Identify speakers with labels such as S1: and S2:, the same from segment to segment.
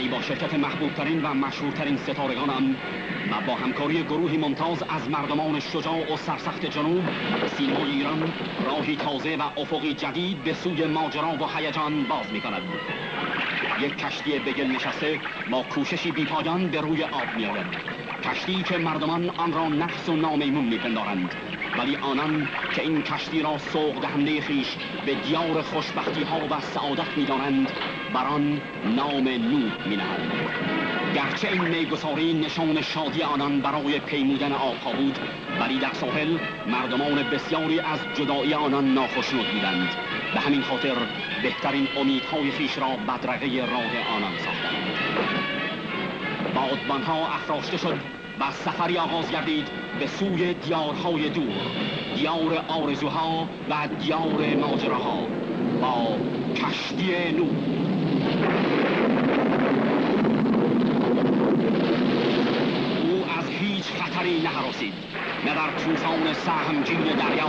S1: ولی با شرکت محبوبترین و مشهورترین ستارگان آن و با همکاری گروهی ممتاز از مردمان شجاع و سرسخت جنوب، سینمای ایران راهی تازه و افقی جدید به سوی ماجرا و هیجان باز می‌کند. یک کشتی به گل نشسته با کوششی بی‌پایان به روی آب می‌آید. کشتی که مردمان آن را نحس و نامیمون می‌پندارند، ولی آنان که این کشتی را سوق دهنده خویش به دیار خوشبختی‌ها و سعادت می‌دانند، بر آن نام نوح می‌نهند. گرچه این میگساری نشان شادی آنان برای پیمودن آبها بود، ولی در ساحل مردمان بسیاری از جدایی آنان ناخشنود بودند. به همین خاطر بهترین امیدهای خویش را بدرقه راه آنان ساختند. بادبانها افراشته شد و سفری آغاز گردید به سوی دیارهای دور، دیار آرزوها و دیار ماجراها، با کشتی نوح. او از هیچ خطری نهراسید، نه در طوفان سهمگین دریا،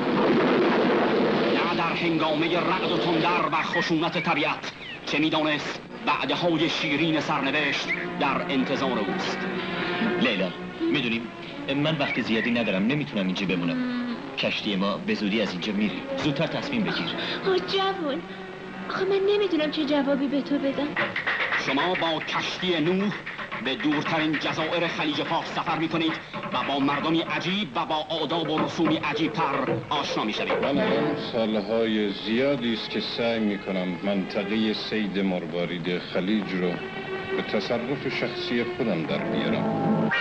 S1: نه در هنگامه رعد و تندر و خشونت طبیعت، چه می‌دانست وعده‌های شیرین سرنوشت در انتظار اوست.
S2: لیلا، میدونیم من وقت زیادی ندارم، نمیتونم اینجا بمونم. کشتی ما به زودی از اینجا میره. زودتر تصمیم بگیر.
S3: جوون، آخه من نمیدونم چه جوابی به تو بدم.
S1: شما با کشتی نوح به دورترین جزایر خلیج فارس سفر میکنید و با مردمی عجیب و با آداب و رسومی عجیب‌تر آشنا میشوید.
S4: من الان سالهای زیادی است که سعی میکنم منطقه صید مروارید خلیج رو به تصرف شخصی خودم در بیارم.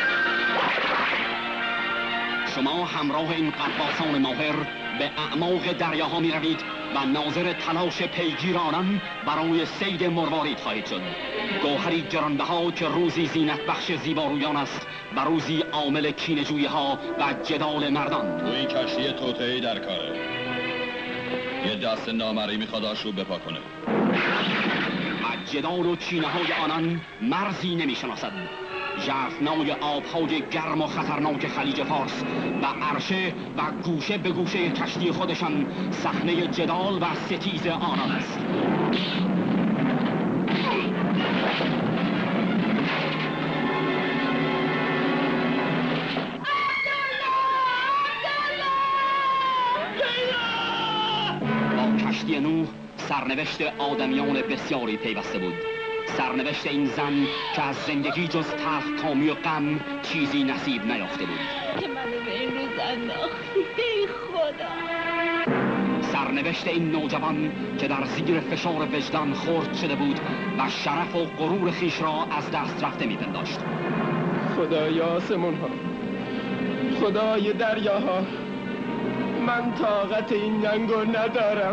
S1: شما همراه این غواصان ماهر به اعماق دریاها می روید و ناظر تلاش پیگیر آنان برای صید مروارید خواهید شد. گوهری گرانبها که روزی زینت بخش زیبارویان است و روزی عامل کینه‌جویی ها و جدال مردان.
S5: تو این کشتی توطئه‌ای در کاره. یه دست نامرئی میخواد آشوب بپا کنه.
S1: و جدال و کینه‌های آنان مرزی نمیشناسد. ژرفنای آبهای گرم و خطرناک خلیج فارس و عرشه و گوشه به گوشه کشتی خودشان صحنه جدال و ستیز آنان است. با کشتی نوح سرنوشت آدمیان بسیاری پیوسته بود. سرنوشت این زن که از زندگی جز تلخکامی و غم چیزی نصیب نیافته بود.
S3: که منو به این روز انداختی، ای خدا.
S1: سرنوشت این نوجوان که در زیر فشار وجدان خرد شده بود و شرف و غرور خیش را از دست رفته می‌پنداشت.
S6: خدای آسمون ها، خدای دریاها، من طاقت این جنگو ندارم.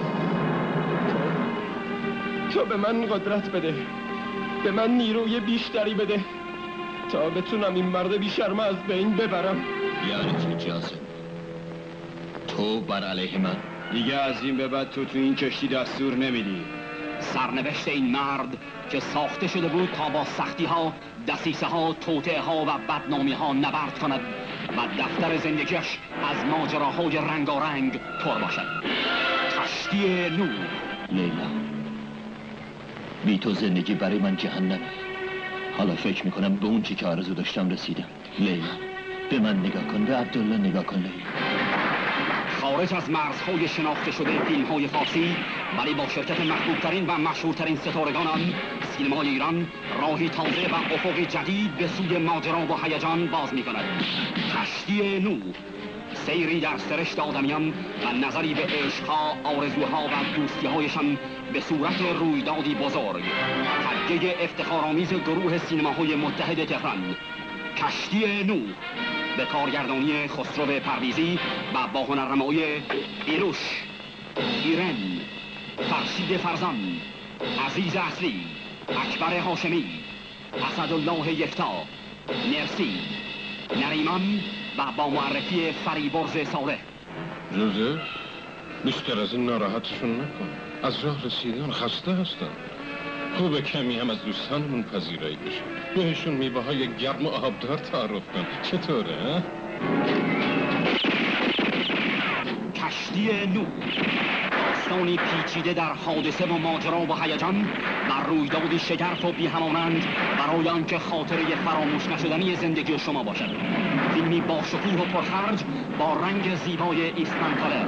S6: تو به من قدرت بده، به من نیروی بیشتری بده تا بتونم این مرد بیشرم از بین ببرم.
S5: یعنی چی جاسم؟ تو بر علیه من؟
S7: دیگه از این به بعد تو این کشتی دستور نمیدی.
S1: سرنوشت این مرد که ساخته شده بود تا با سختی ها، دسیسه ها، توطئه ها و بدنامی ها نبرد کند و دفتر زندگیش از ماجراهای رنگارنگ پر باشد. کشتی نوح.
S2: لیلا، بی تو زندگی برای من جهنمه. حالا فکر میکنم به اون چی که آرزو داشتم رسیدم. لیلا، به من نگاه کن، به عبدالله نگاه کن. لیلا،
S1: خارج از مرزهای شناخته شده فیلم‌های فارسی، ولی با شرکت محبوبترین و مشهورترین ستارگان آن، سینمای ایران راهی تازه و افقی جدید به سوی ماجرا و هیجان باز می‌کند. کشتی نوح، سیری در سرشت آدمیان و نظری به عشقها، آرزوها و دوستی‌هایشان به صورت رویدادی بزرگ. تگه افتخارآمیز گروه سینماهای متحد تهران، کشتی نوح، به کارگردانی خسرو پرویزی و با هنرنمایی ایروش، ایرن، فرشید فرزان، عزیز اصلی، اکبر هاشمی، اسدالله یکتا، مرسی، نریمان و با معرفی فریبرز صالح.
S4: جوزف، بیشتر از این ناراحتشون نکن. از راه رسیدن خسته هستن. خوبه کمی هم از دوستانمون پذیرایی بشه. بهشون میوه های گرم و آبدار تعارف کن. چطوره؟
S1: کشتی نوح، داستانی پیچیده در حادثه و ماجرا و هیجان و رویدادی شگرف و بی‌همانند برای آنکه خاطره فراموش نشدنی زندگی شما باشد. فیلمی با شکوه و پرخرج با رنگ زیبای ایستمن کالر.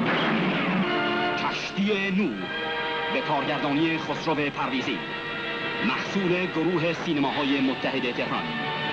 S1: کشتی نور به کارگردانی خسرو پرویزی، محصول گروه سینماهای متحد تهران.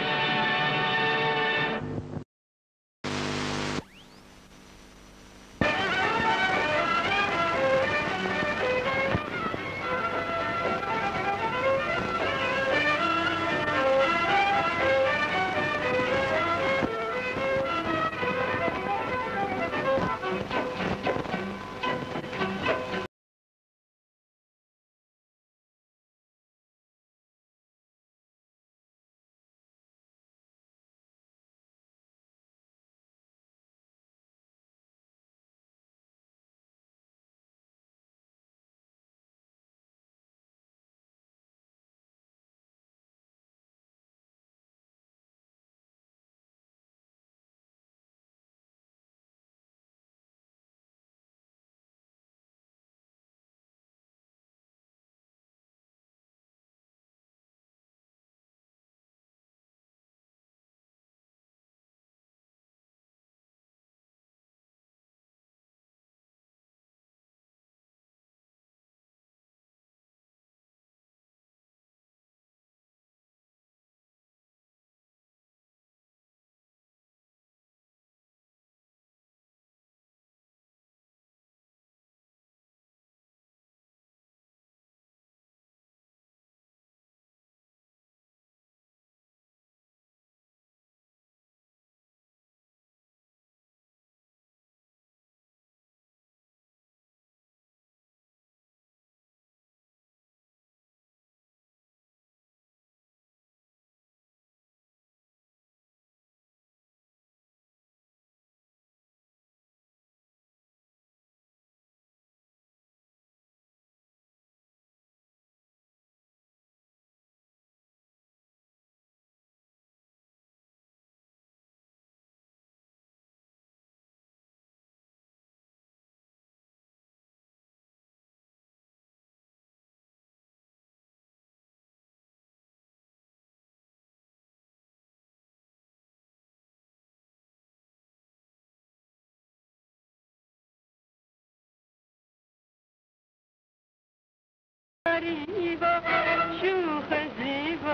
S8: شوخ زیبا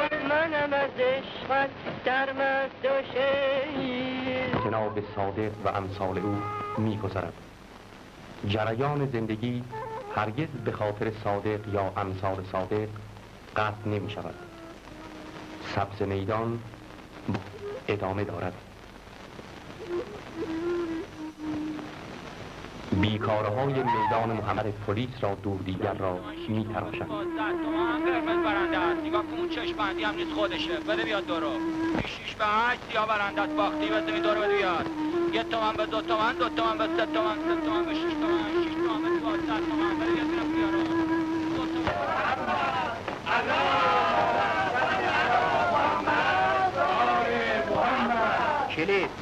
S8: منم از عشقت در مست و شیز.
S9: جناب صادق و امثال او می‌گذرد. جریان زندگی هرگز به خاطر صادق یا امثال صادق قطع نمی‌شود. سبز میدان ادامه دارد. بیکارهای میدان محمد پلیس را دور دیگر را می تراشند.
S10: 10 تومن قرمز برنده است. نگاه کن اون چشم بندی هم نیست خودشه. بده بیاد دورو. 6 به 8 سیاه برنده است. باختی بده می دورو بده بیاد. 1 تومن به 2 تومن، 2 تومن به 3 تومن، 3 تومن به 6 تومن، 6 تومن به 12 تومن. بده بیاد بیرون بیارو. 2 تومن.
S9: کلید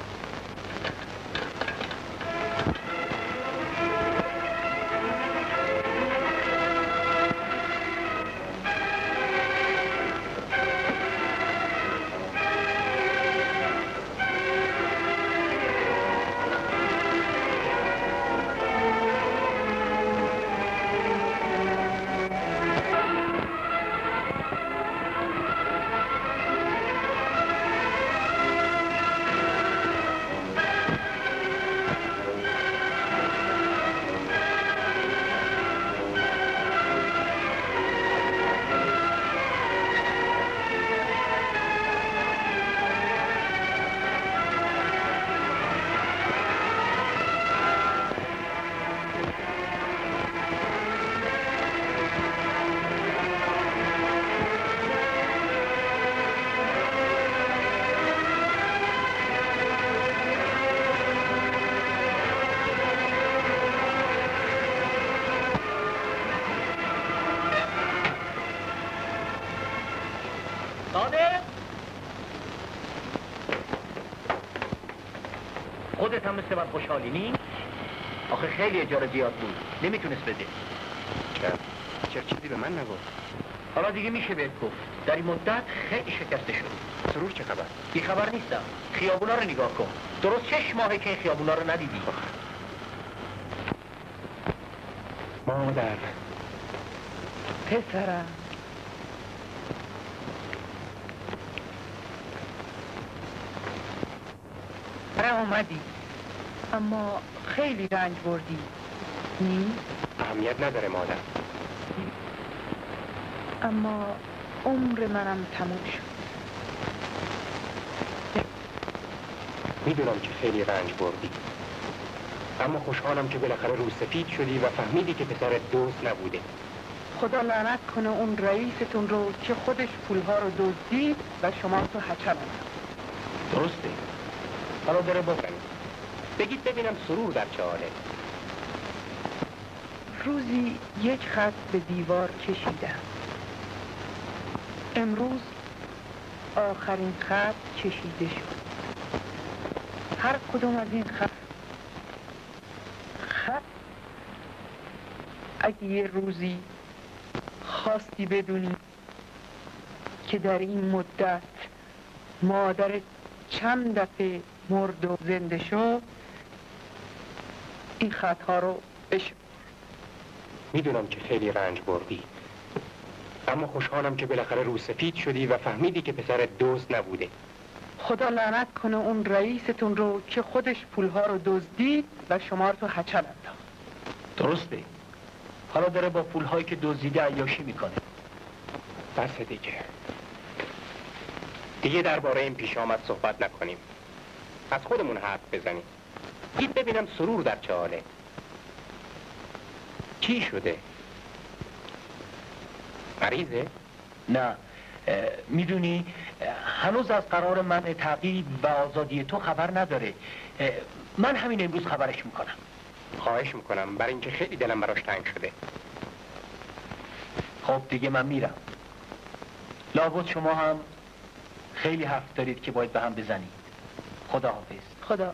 S9: خودت هم مثل من خوشحالی نی؟ آخه خیلی اجاره زیاد بود. نمیتونست بده.
S6: چرا چیزی به من نگفت؟
S9: حالا دیگه میشه بهت گفت. در این مدت خیلی شکسته شد.
S6: سرور چه خبر؟
S9: بی خبر نیستم. خیابونا رو نگاه کن. درست 6 ماهه که این خیابونا رو ندیدی.
S6: مادر،
S11: پسرم، اومدی اما خیلی رنج بردی.
S6: اهمیت نداره مادر.
S11: اما عمر منم تموم شد.
S6: میدونم که خیلی رنج بردی، اما خوشحالم که بالاخره روسفید شدی و فهمیدی که پسرت دوست نبوده.
S11: خدا لعنت کنه اون رئیستون رو که خودش پولها رو دزدید و شما تو هچل انداخت.
S6: درسته. حالا داره بکنید. بگید ببینم سرور در چه حاله؟
S11: روزی یک خط به دیوار کشیدم. امروز آخرین خط کشیده شد. هر کدوم از این خط اگه یه روزی خواستی بدونی که در این مدت مادر چند دفعه مرد و زنده شد، این خطها رو بشمار.
S6: میدونم که خیلی رنج بردی، اما خوشحالم که بالاخره روسفید شدی و فهمیدی که پسرت دوست نبوده.
S11: خدا لعنت کنه اون رئیستون رو که خودش پولها رو دزدید و شما رو تو هچل انداخت.
S9: درسته. حالا داره با پولهایی که دزدیده عیاشی میکنه.
S6: بس دیگه درباره این پیش آمد صحبت نکنیم. از خودمون حرف بزنیم. گید ببینم سرور در چه حاله؟ چی شده؟ مریضه؟
S9: نه، میدونی هنوز از قرار منع تعقیب و آزادی تو خبر نداره. من همین امروز خبرش میکنم.
S6: خواهش میکنم، برای اینکه خیلی دلم براش تنگ شده.
S9: خب دیگه من میرم. لابد شما هم خیلی حرف دارید که باید به هم بزنید. خدا حافظ.
S11: خدا.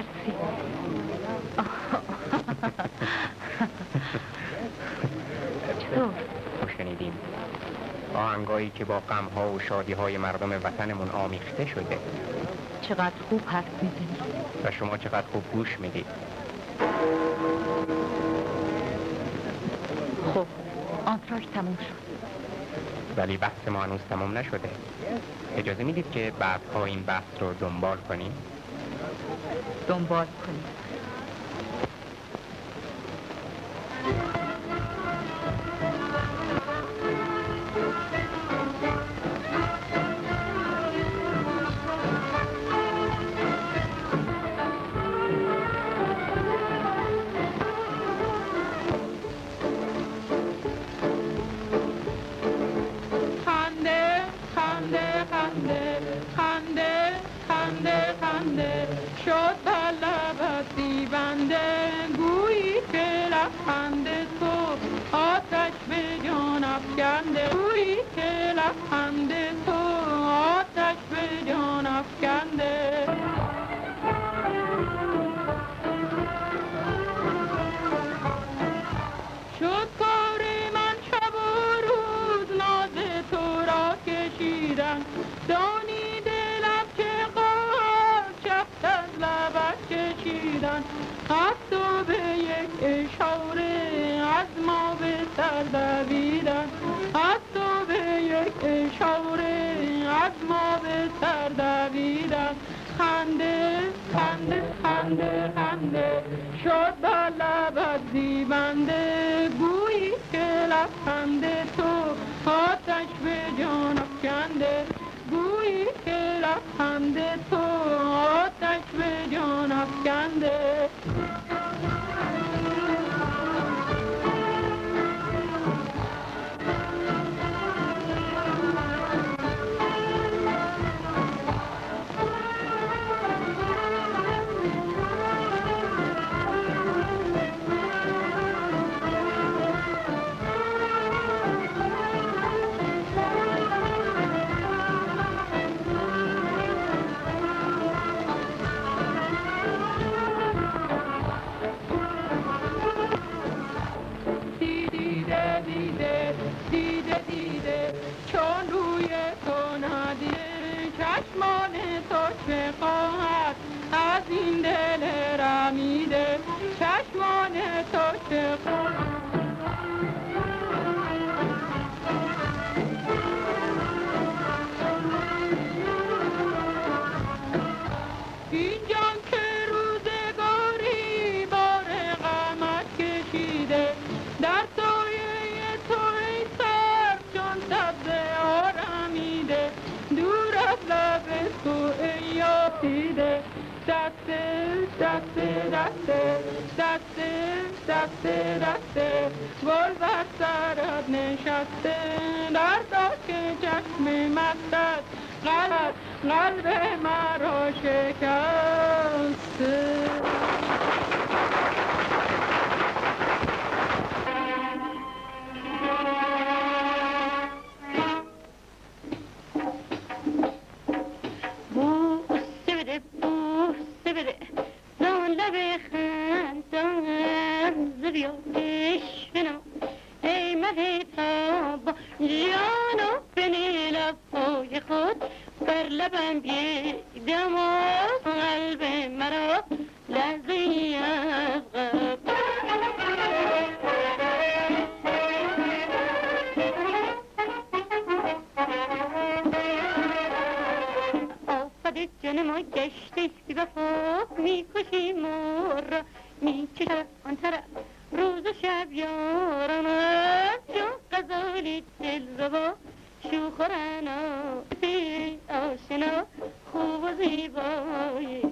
S12: مرسی.
S9: چطور؟ شنیدیم آهنگایی که با غم‌ها و شادی‌های مردم وطنمون آمیخته شده.
S12: چقدر خوب حرف میزنی
S9: و شما چقدر خوب گوش میدید.
S12: خب آنتراژ تموم شد،
S9: ولی بحث ما هنوز تموم نشده. اجازه میدید که بعدها این بحث رو دنبال کنیم؟
S12: دنبال کنیم.
S8: شد بر لبت دیبنده گویی که لبخند تو آتش به جان افکنده گویی که لبخند تو آتش به جان افکنده شد کار من شب و روز ناز تو را کشیدن دانی دلم چه شفت از لبت کشیدن از تو به یک اشاره از ما به سر دویدن از تو به یک اشاره از ما به سر دویدن خنده خنده خنده خنده شد بر لبت زیبنده گویی که لبخند تو آتش به جان افکنده گویی که لبخند تو آتش به جان افکنده چون روی تو ندیده چشمان تو چه خواهد از این دل رمیده چشمان تو چه خواهد این جان که روزگاری بار غمت کشیده در سایه تو ای سر جان سبز آرمیده دور از لب تو ای یاسیده دسته دسته دسته دسته دسته دسته گل بر سرت نشسته در داک چشم مستت قلب مرا شکسته بوسه بده زان لب خندان زبیا عشقنا ای مه تابا جانو بنی لبهای خود بر لبم بیدم و قلب مرا لرزی از غم آفت جن ما گشته بی وفا میکشی مرا میکشد آن طرف روز و شب یارم چون غزالی دل ربا شوخ و رنا بی آشنا خوب و زیبایی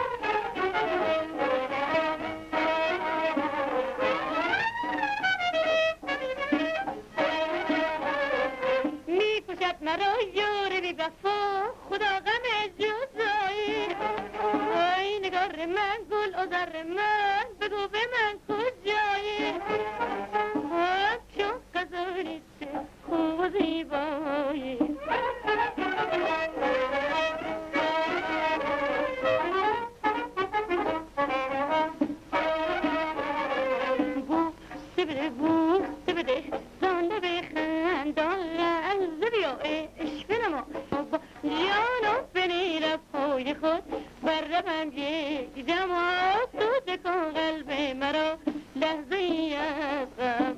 S8: میکشد مرا یار بی وفا خدا غم جدایی ای نگار من گل و زر من بگو به من کجایی چون غزالی دل خوب و زیبایی لحظه از غم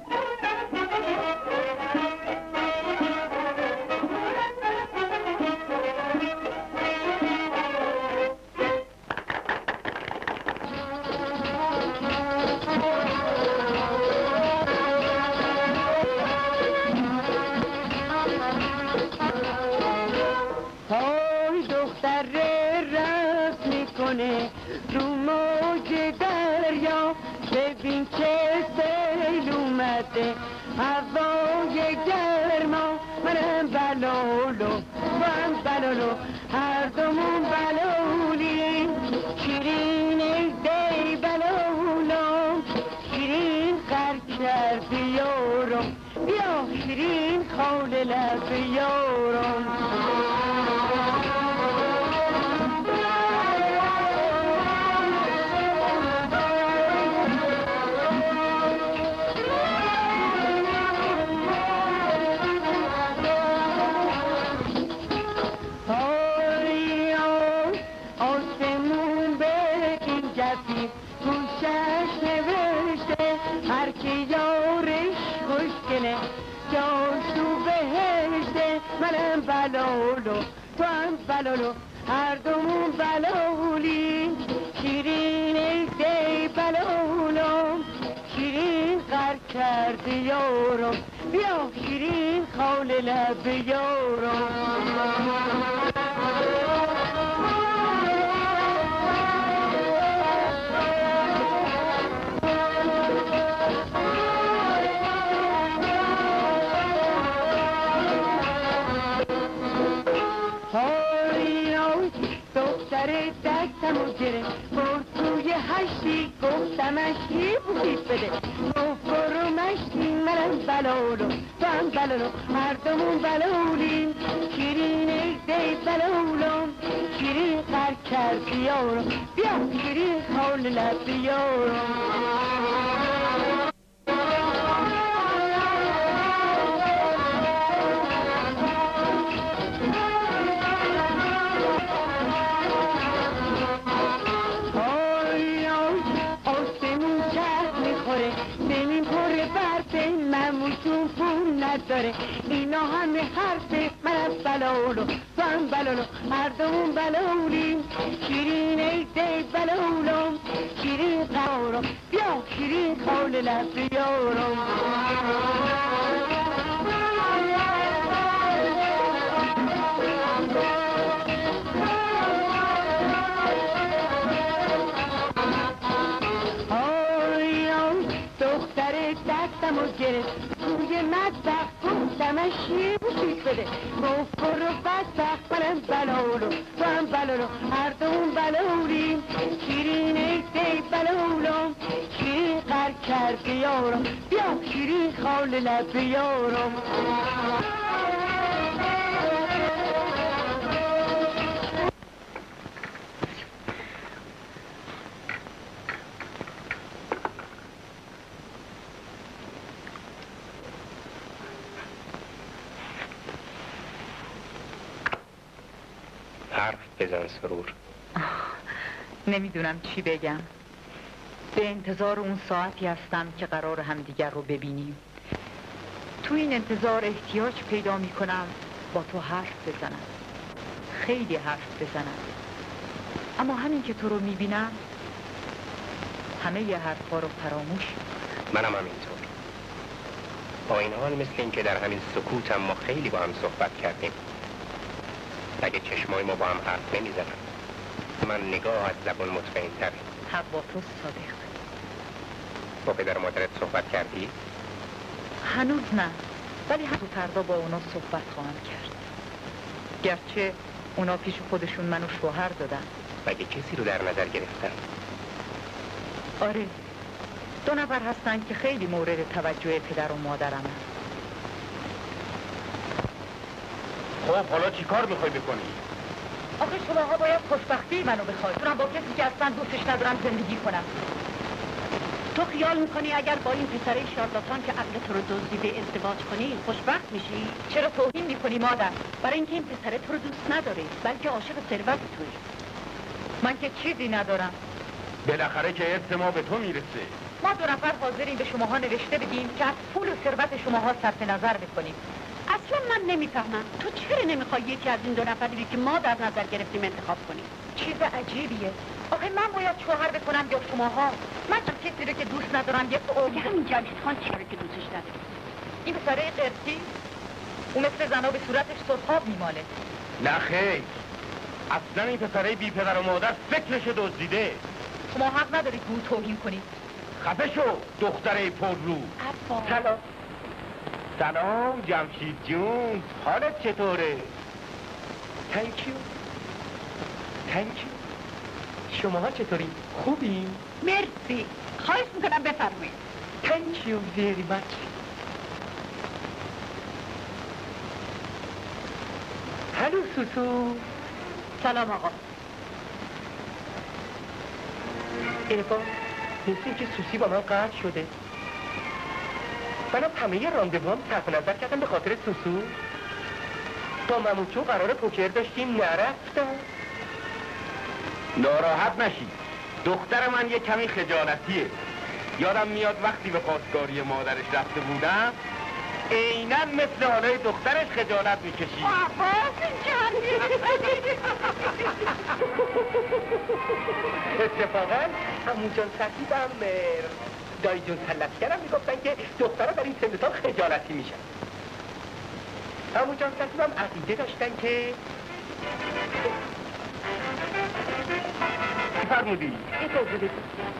S13: رو موج دریا ببین چه سیل اومده هوای گرما منم بلولو و هم بلولو هر دومون بلولیم شیرین دی بلولو شیرین غر کردی یارم بیا شیرین خال لب یارم بلولو تو هم بلولو هر دومون بلولی شیرین دی بلولو شیرین غر کردی یارم بیا شیرین خال لب یارم دستمو گرفت برد توی هشتی گفتمش یه بوسیت بده گفت برو مشتی منم بلولو تو هم بلولو هر دومون بلولیم شیرین دی بلولو شیرین غر کردی یارم بیا شیرین خال لب یارم داره اینا همه حرفه منم بلولو تو هم بلولو هر دومون بلولیم شیرین دی بلولو شیرین قرارم بیا شیرین خال لب یارم دختر دستمو گرفت توی مطبخ گفتمش یه بوسیت بده گفت برو بدبخت منم بلولو تو هم بلولو هر دومون بلولیم شیرین دی بلولو شیرین غر کردی یارم بیا شیرین خال لب یارم
S9: حرف بزن سرور.
S12: نمیدونم چی بگم. به انتظار اون ساعتی هستم که قرار همدیگر رو ببینیم. تو این انتظار احتیاج پیدا میکنم با تو حرف بزنم، خیلی حرف بزنم، اما همین که تو رو میبینم همه ی حرفا رو فراموش.
S9: منم همینطور. با این حال مثل این که در همین سکوتم ما خیلی با هم صحبت کردیم. اگه چشمای ما با هم حرف نمیزنن من نگاه از زبان مطمئن تره.
S12: حق با تو صادق.
S9: با پدر و مادرت صحبت کردی؟
S12: هنوز نه، ولی هم فردا با اونا صحبت خواهم کرد. گرچه اونا پیش خودشون منو شوهر دادن.
S9: مگه کسی رو در نظر گرفتن؟
S12: آره، 2 نفر هستن که خیلی مورد توجه پدر و مادرم هست.
S9: خب حالا چی کار میخوای بکنی؟
S12: آخه شماها باید خوشبختی منو بخواید. اونم با کسی که اصلا دوستش ندارم زندگی کنم. تو خیال میکنی اگر با این پسره شارلاتان که عقل تو رو دزدیده ازدواج کنی خوشبخت میشی؟ چرا توهین میکنی مادر؟ برای اینکه این پسره تو رو دوست نداره، بلکه عاشق ثروت تویی. من که چیزی ندارم.
S9: بالاخره که ارث ما به تو میرسه.
S12: ما 2 نفر حاضریم به شماها نوشته بدیم که از پول و ثروت شماها صرف نظر بکنیم.
S3: اصلا من نمیفهمم تو چرا نمیخوای یکی از این 2 نفری که ما در نظر گرفتیم انتخاب کنیم؟
S12: چیز عجیبیه. آخه من باید شوهر بکنم یا شماها؟ من کسی رو که دوست ندارم یک
S3: که همین جمشید خان چرا که دوستش نداری؟
S12: این پسره قرصی اون مثل زنا به صورتش سرخاب میماله.
S9: نه خیر، اصلا این پسره بی پدر و مادر فکرش دزدیده.
S12: شما حق ندارید به او توهین کنید.
S9: خفه شو دختره پررو. سلام. سلام جمشید جون، حالت چطوره؟ تنکیو. شماها چطوری؟ خوبیم؟
S3: مرسی. خواهش میکنم بفرمایید.
S9: تنکیو ویری مچ. هلو سوسو.
S3: سلام آقا.
S9: ایفا مثل اینکه سوسی با من قطع شده. منم همه راندوام صرف نظر کردم به خاطر سوسو. با مموچو قرار پوکر داشتیم نرفتم. ناراحت نشی، دختر من یه کمی خجالتیه. یادم میاد وقتی به خواستگاری مادرش رفته بودم عیناً مثل حالای دخترش خجالت میکشی. اتفاقاً عمو جان سعیدم دایی جون سلطگرم میگفتن که دخترها در این سن سال خجالتی میشن. عمو جان سعیدم عقیده داشتن که فرمودی؟ اجازه بدید.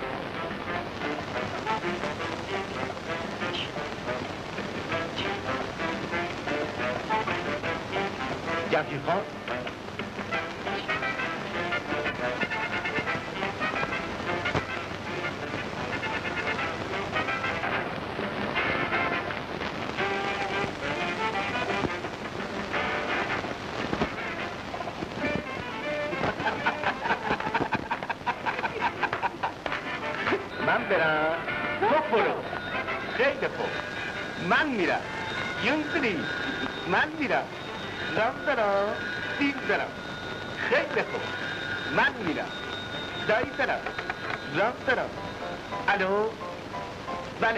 S9: جمشید خان من برم تو برو. خیلی خوب من میرم. یونسلی من میرم. رام برم دین برم. خیلی خوب من میرم. دایی برم. رام برم. الو بله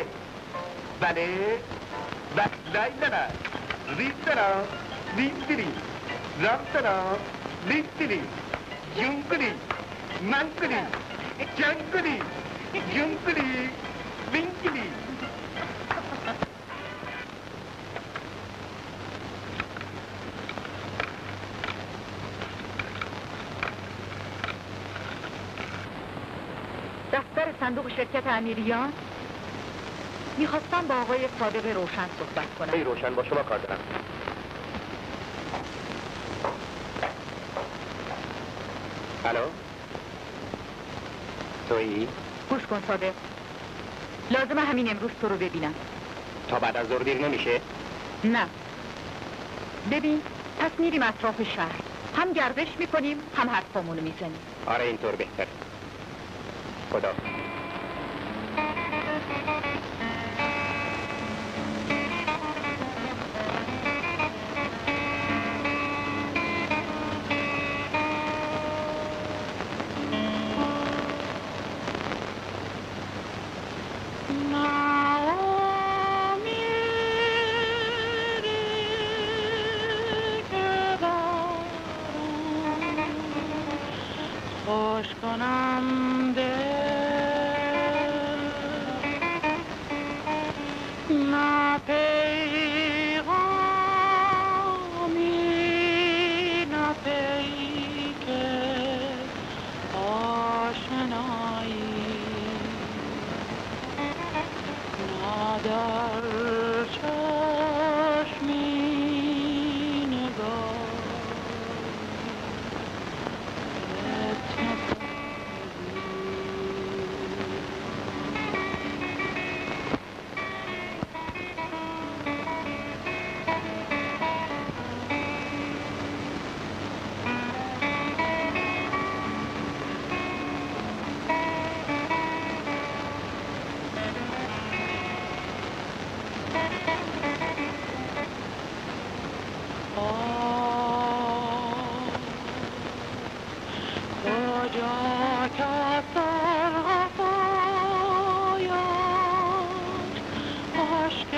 S9: لای برم. ریز برم. لیستری رام برم. لیستری یونسلی منسلی جنگلی یونسلی وینکلی.
S12: دفتر صندوق شرکت امیریان. میخواستم با آقای صادق روشن صحبت کنم.
S9: ای روشن با شما کار دارم. الو تویی؟
S12: گوش کن صادق، لازمه همین امروز تو رو ببینم.
S9: تا بعد از ظهر دیر نمیشه؟
S12: نه ببین، پس میریم اطراف شهر، هم گردش میکنیم هم حرفامونو میزنیم.
S9: آره اینطور بهتر. خدا
S8: خوش کنم دل نه پیغامی نه پیک آشنایی نه در چشمی نگاه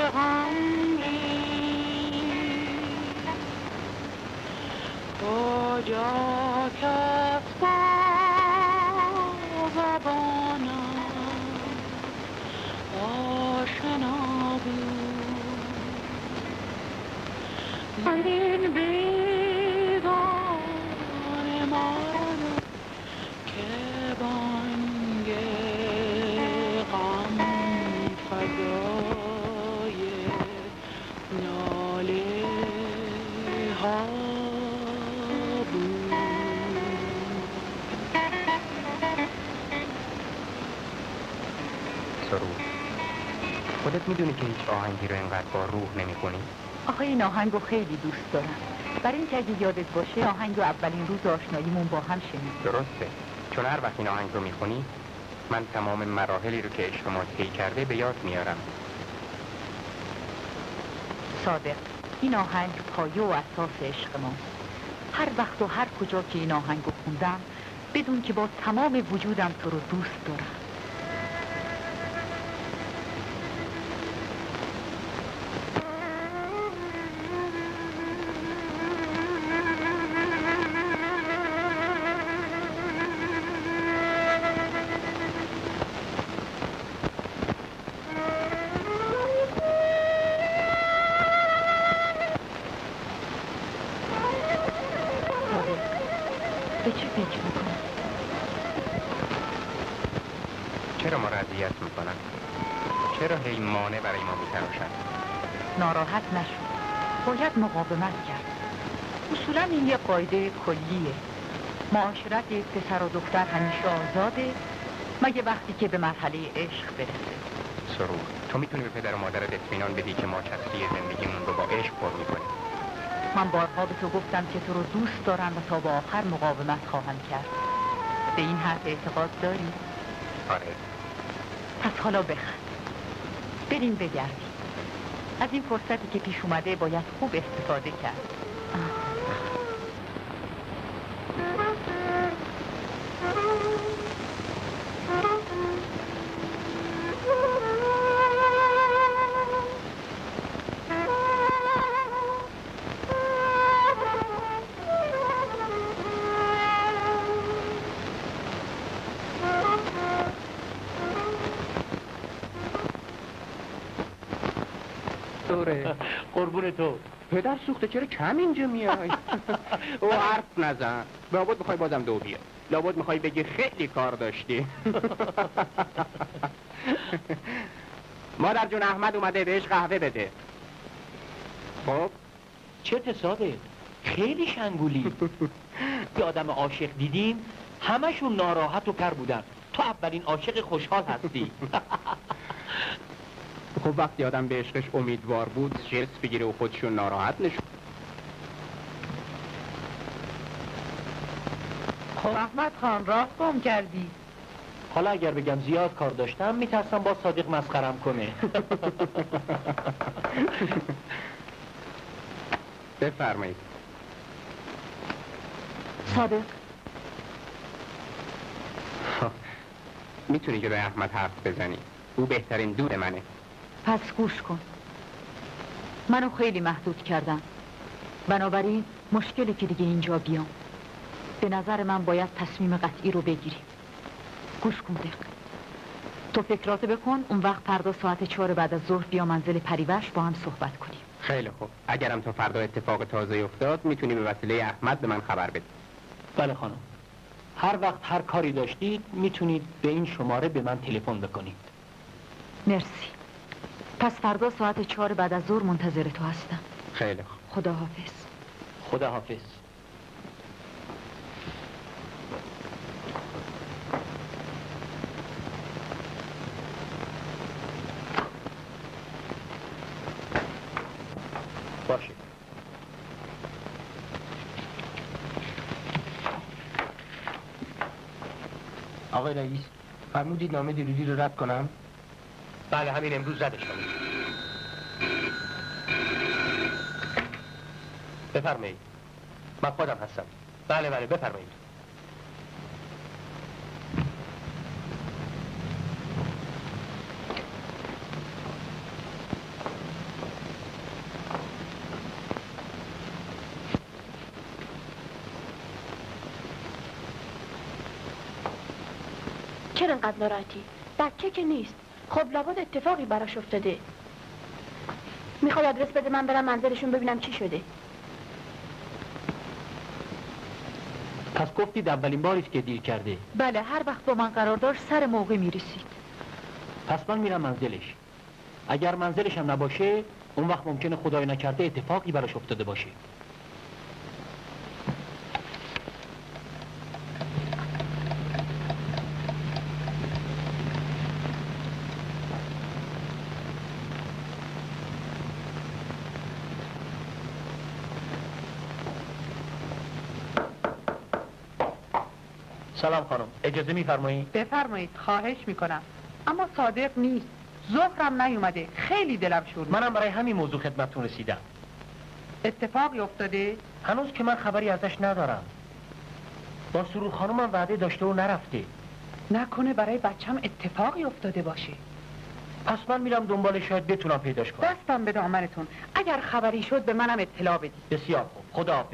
S11: کجا کس با زبانم آشنا بود من این بیگان من که بانگ غم فضای ناله ها بود.
S9: سرود خودت میدونی که هیچ آهنگی رو اینقدر با روح نمی کنی؟
S12: آخه این آهنگ رو خیلی دوست دارم. برای اینکه اگه یادت باشه آهنگ رو اولین روز آشناییمون با هم شنیدیم.
S9: درسته، چون هر وقت این آهنگ رو میخونی من تمام مراحلی رو که عشق ما طی کرده به یاد میارم.
S12: صادق، این آهنگ پایه و اساس عشق ماست. هر وقت و هر کجا که این آهنگ رو خوندم بدون که با تمام وجودم تو رو دوست دارم. به چه فکر میکنم؟
S9: چرا ما رضایت میکنن؟ چرا هی مانع برای ما میتراشن؟
S12: ناراحت نشو، باید مقاومت کرد. اصولا این یه قاعده کلیه. معاشرت پسر و دختر همیشه آزاده مگه وقتی که به مرحله عشق برسه.
S9: سرور، تو میتونی به پدر و مادرت اطمینان بدی که ما چستی زندگیمون رو با عشق پر میکنیم.
S12: من بارها به تو گفتم که تو رو دوست دارم و تا به آخر مقاومت خواهم کرد. به این حرف اعتقاد داری؟
S9: آره.
S12: پس حالا بخند. بریم بگردیم. از این فرصتی که پیش اومده باید خوب استفاده کرد.
S9: قربون تو. پدر سوخته چرا کم اینجا میای؟ او حرف نزن. لابد میخوای بازم دو بیای. لابد میخوای بگی خیلی کار داشتی. مادر جون احمد اومده بهش قهوه بده. خب
S2: چه تصاده؟ خیلی شنگولی. یه آدم عاشق دیدیم همشون ناراحت و پر بودن. تو اولین عاشق خوشحال هستی.
S9: خب وقتی آدم به عشقش امیدوار بود جرس بگیره و خودشون ناراحت نشون.
S12: خب احمد خان راه گم کردی.
S2: حالا اگر بگم زیاد کار داشتم میترسم با صادق مسخرم کنه.
S9: بفرمایید.
S12: صادق
S9: میتونی جلوی احمد حرف بزنی. او بهترین دوست منه.
S12: پس گوش کن. منو خیلی محدود کردم. بنابراین مشکلی که دیگه اینجا بیام. به نظر من باید تصمیم قطعی رو بگیریم. گوش کن دق. تو فکراتو بکن، اون وقت فردا ساعت 4 بعد از ظهر بیا منزل پریوش با هم صحبت کنیم.
S9: خیلی خوب. اگرم تو فردا اتفاق تازه افتاد میتونی به وسیله احمد به من خبر بدی.
S2: بله خانم. هر وقت هر کاری داشتید میتونید به این شماره به من تلفن بکنید.
S12: مرسی. پس فردا ساعت 4 بعد از ظهر منتظر تو هستم.
S9: خیلی خوب.
S12: خدا حافظ.
S2: خدا حافظ. باشه.
S9: آقای رئیس فرمودید نامه دیروزی رو رد کنم؟
S2: بله همین امروز ردش کنید. بفرمایید. من خودم هستم. بله بفرمایید.
S14: چرا انقدر ناراحتی؟ بچه که نیست. خب لابد اتفاقی براش افتاده. میخواد آدرس بده من برم منزلشون ببینم چی شده.
S9: پس گفتید اولین باریست که دیر کرده.
S12: بله، هر وقت با من قرار داشت سر موقع میرسید.
S9: پس من میرم منزلش. اگر منزلش هم نباشه اون وقت ممکنه خدای نکرده اتفاقی براش افتاده باشه. سلام خانم، اجازه میفرمایید؟
S11: بفرمایید، خواهش میکنم. اما صادق نیست. ظهرم نیومده. خیلی دلم شور.
S9: منم برای همین موضوع خدمتتون رسیدم.
S11: اتفاقی افتاده؟
S9: هنوز که من خبری ازش ندارم. با سرور خانومم وعده داشته و نرفته.
S11: نکنه برای بچم اتفاقی افتاده باشه.
S9: پس من میرم دنبالش، شاید بتونم پیداش کنم.
S11: دستم به دامنتون. اگر خبری شد به منم اطلاع بدید.
S9: بسیار خوب. خداحافظ.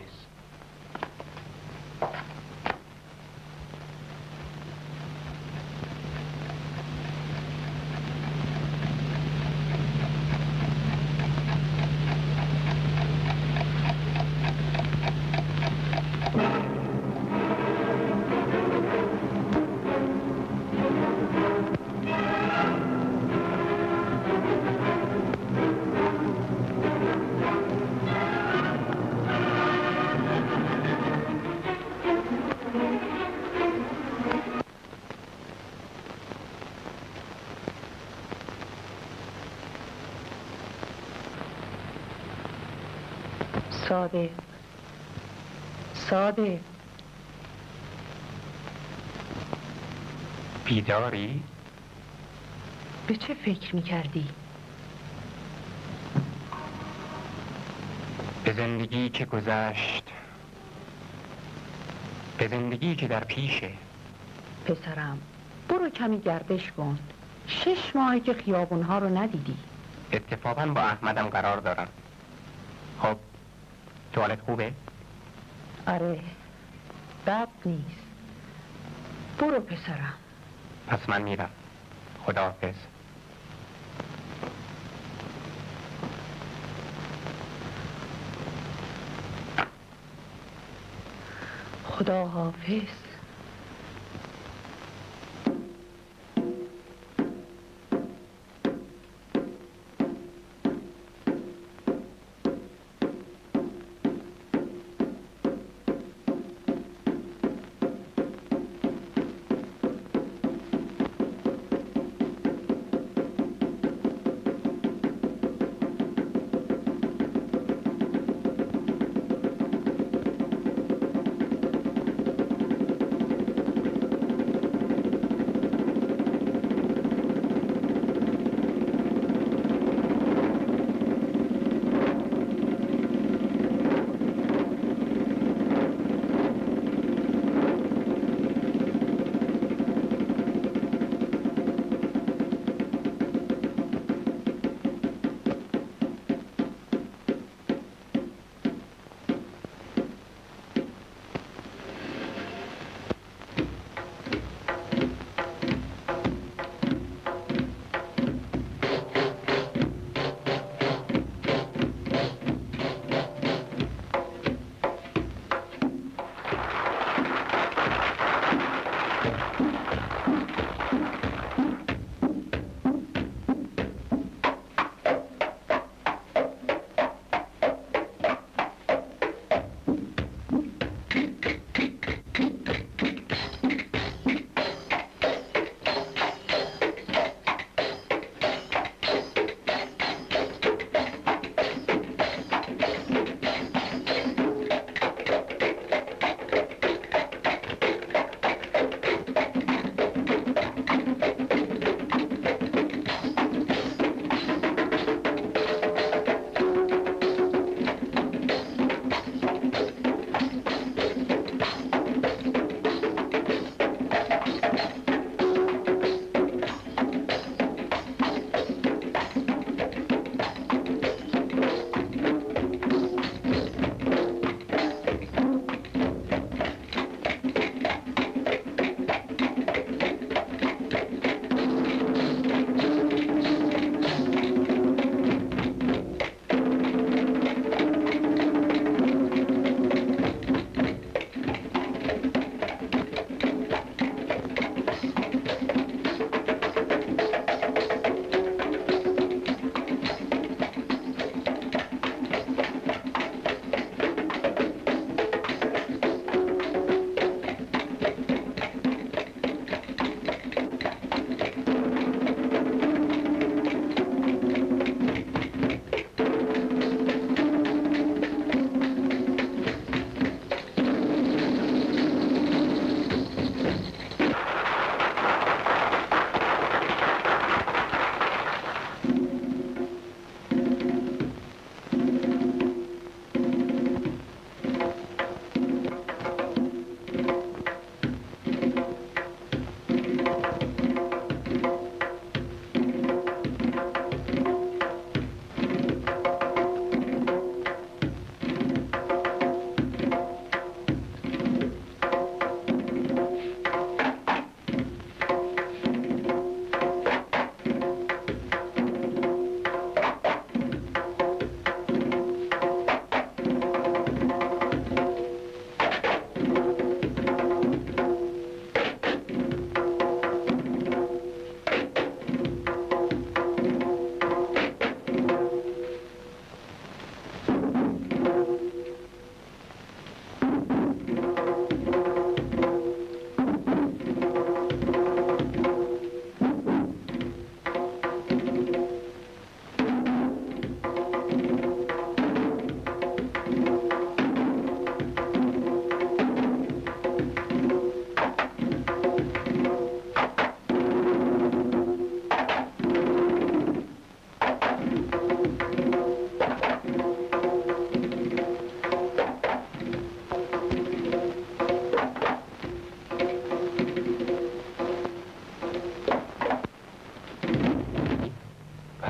S12: صادق
S9: بیداری؟
S12: به چه فکر میکردی؟
S9: به زندگی که گذشت، به زندگی که در پیشه.
S11: پسرم برو کمی گردش کن. 6 ماهی که خیابونها رو ندیدی.
S9: اتفاقا با احمدم قرار دارم. خب توالت خوبه؟
S11: آره، بد نیست. برو پسرم.
S9: پس من میرم. خداحافظ.
S11: خداحافظ.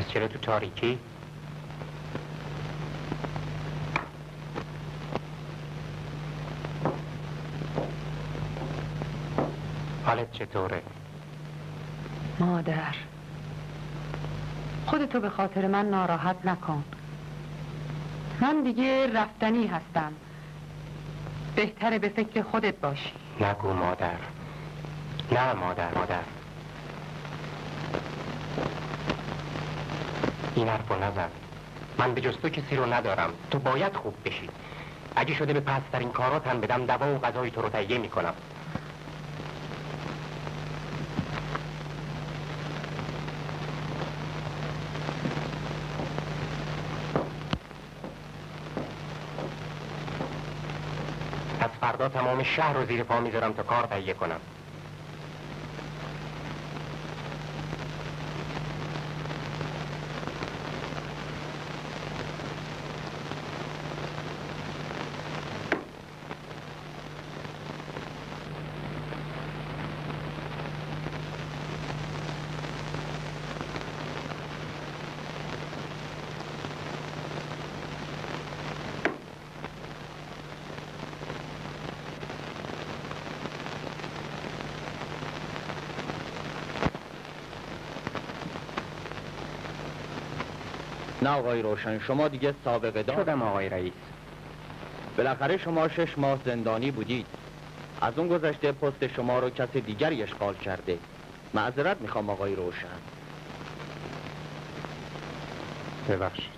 S9: پس چرا تو تاریکی؟ حالت چطوره؟
S12: مادر، خودتو به خاطر من ناراحت نکن. من دیگه رفتنی هستم. بهتره به فکر خودت باشی.
S9: نگو مادر. نه مادر. این حرف رو نزن. من به جز تو کسی رو ندارم. تو باید خوب بشی. اگه شده به پسترین کارات هم بدم، دوا و غذای تو رو تهیه میکنم. از فردا تمام شهر رو زیر پا میذارم تا کار تهیه کنم.
S15: نه آقای روشن، شما دیگه سابقه دار
S9: شدم آقای رئیس.
S15: بالاخره شما 6 ماه زندانی بودید. از اون گذشته پست شما رو کس دیگری اشغال کرده. معذرت میخوام آقای روشن.
S9: ببخشید.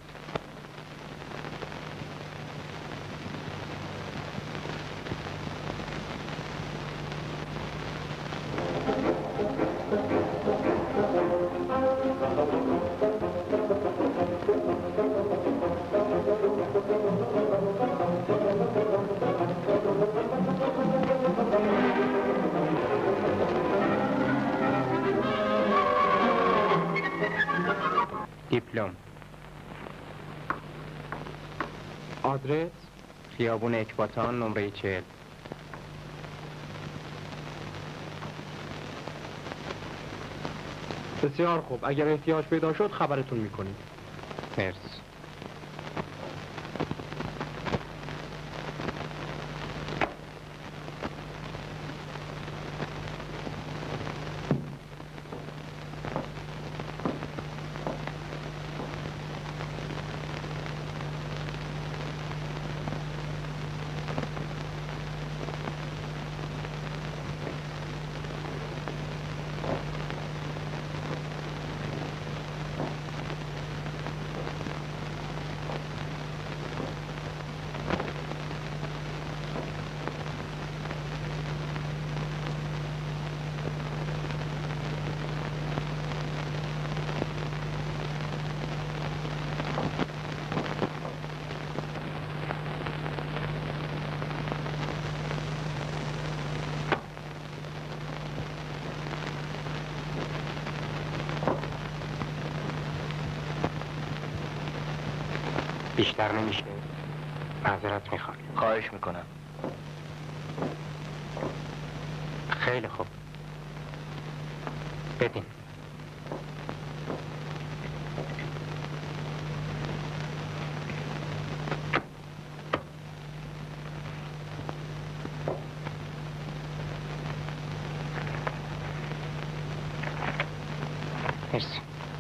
S9: دیپلم. آدرس خیابون اکباتان نمره 40.
S6: بسیار خوب، اگر احتیاج پیدا شد خبرتون میکنیم.
S9: مرسی. بیشتر نمیشه. معذرت میخوام.
S15: خواهش میکنم.
S9: خیلی خوب. بدین. مرسی.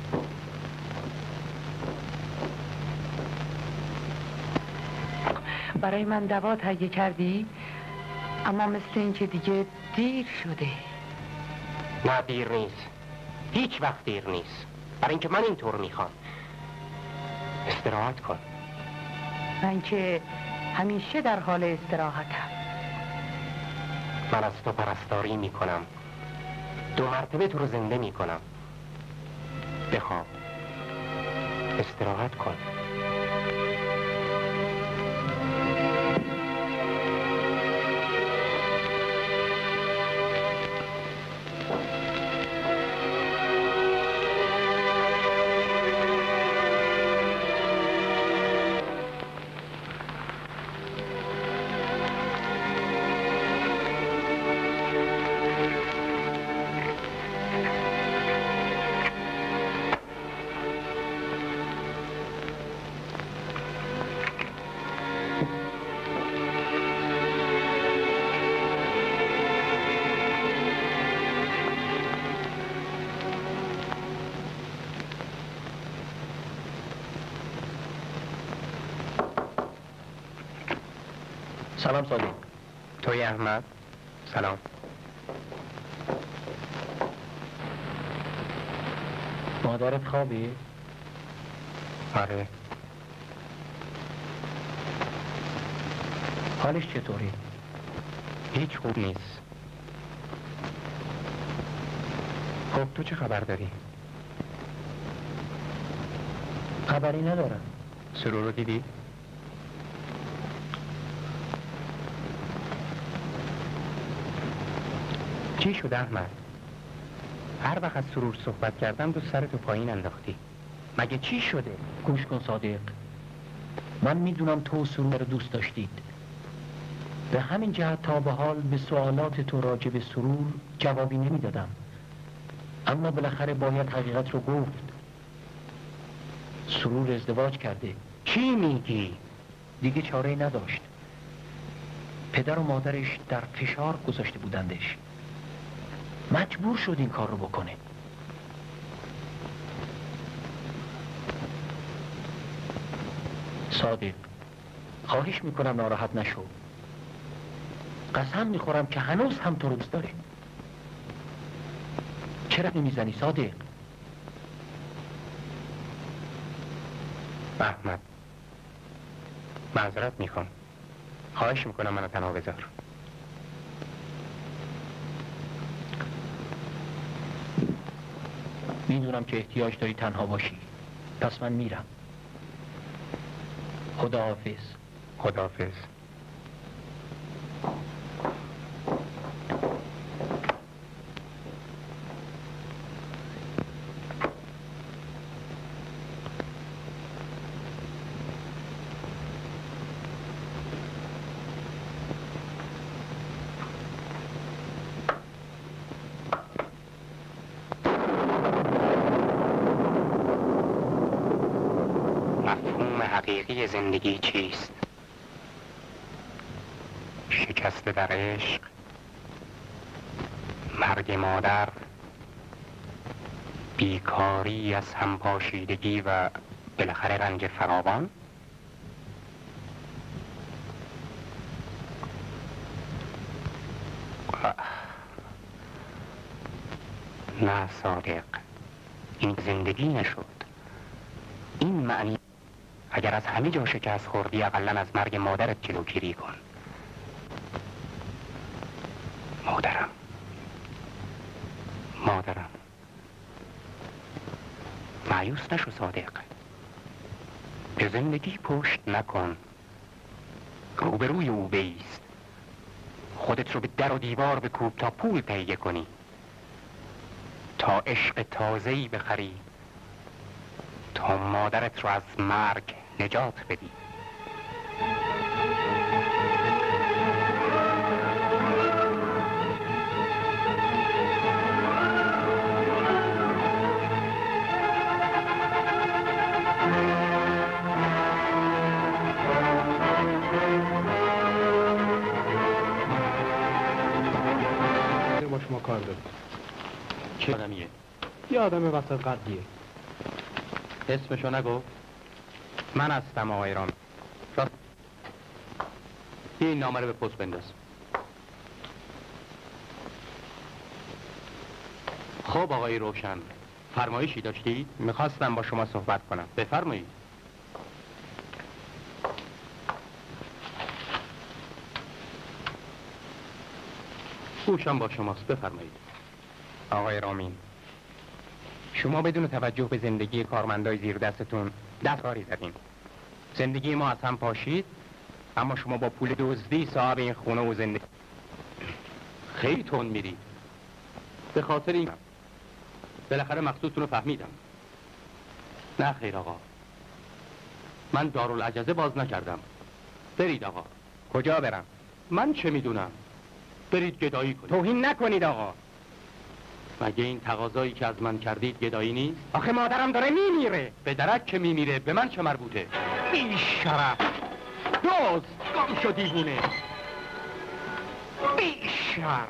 S12: برای من دوا تهیه کردی؟ اما مثل این که دیگه دیر شده.
S9: نه دیر نیست. هیچ وقت دیر نیست. برای اینکه من اینطور میخوام. استراحت کن.
S12: من که همیشه در حال استراحتم.
S9: من از تو پرستاری میکنم. 2 مرتبه تو رو زنده میکنم. بخواب. استراحت کن. سلام صادق.
S16: توی احمد؟ سلام.
S9: مادرت خوابی؟
S16: آره.
S9: حالش چطوری؟
S16: هیچ خوب نیست. خب تو چه خبر داری؟
S9: خبری ندارم.
S16: سرور رو دیدی؟ چی شد احمد؟ هر وقت از سرور صحبت کردم تو سرتو پایین انداختی. مگه چی شده؟
S9: گوش کن صادق. من میدونم تو سرور رو دوست داشتید. به همین جهت تا به حال به سوالات تو راجع به سرور جوابی نمیدادم. اما بالاخره باید حقیقت رو گفت. سرور ازدواج کرده.
S16: چی میگی؟
S9: دیگه چاره‌ای نداشت. پدر و مادرش در فشار گذاشته بودندش. مجبور شد این کار رو بکنه. صادق، خواهش میکنم ناراحت نشو. قسم میخورم که هنوز هم تو رو دوست داره. چرا نمیزنی صادق؟
S16: احمد، معذرت میخوام. خواهش میکنم منو تنها بذار.
S9: میدونم که احتیاج داری تنها باشی. پس من میرم. خداحافظ.
S16: خداحافظ. حقیقی زندگی چیست؟ شکست در عشق، مرگ مادر، بیکاری از همپاشیدگی و بالاخره رنج فراوان؟ نه صادق، این زندگی نشد. این معنی اگر از همه جا شکست خوردی اقلن از مرگ مادرت جلوگیری کن. مادرم مایوس نشو صادق. به زندگی پشت نکن، روبروی او بایست. خودت رو به در و دیوار بکوب تا پول تهیه کنی، تا عشق تازه‌ای بخری، تا مادرت رو از مرگ نجات بدی.
S17: با شما کار داریم.
S16: چه آدمیه؟
S17: یه آدم وسط قدیه.
S16: اسمشو نگو. من هستم آقای رام. راست. این نامه رو به پست بنداز. خب آقای روشن، فرمایشی داشتید؟ میخواستم با شما صحبت کنم. بفرمایید. گوشم با شماست، بفرمایید. آقای رامین، شما بدون توجه به زندگی کارمندای زیر دستتون دستکاری زدین. زندگی ما از هم پاشید، اما شما با پول دزدی صاحب این خونه و زندگی خیلی تند میری. به خاطر این بالاخره مقصودتون رو فهمیدم. نه خیر آقا، من دارالعجزه باز نکردم. برید آقا. کجا برم؟ من چه میدونم؟ برید گدایی کنید. توهین نکنید آقا. مگه این تقاضایی که از من کردید گدایی نیست؟ آخه مادرم داره میمیره. به درک که میمیره، به من چه مربوطه؟ بی شرف، دوست، گم شو دیوونه، بی شرف.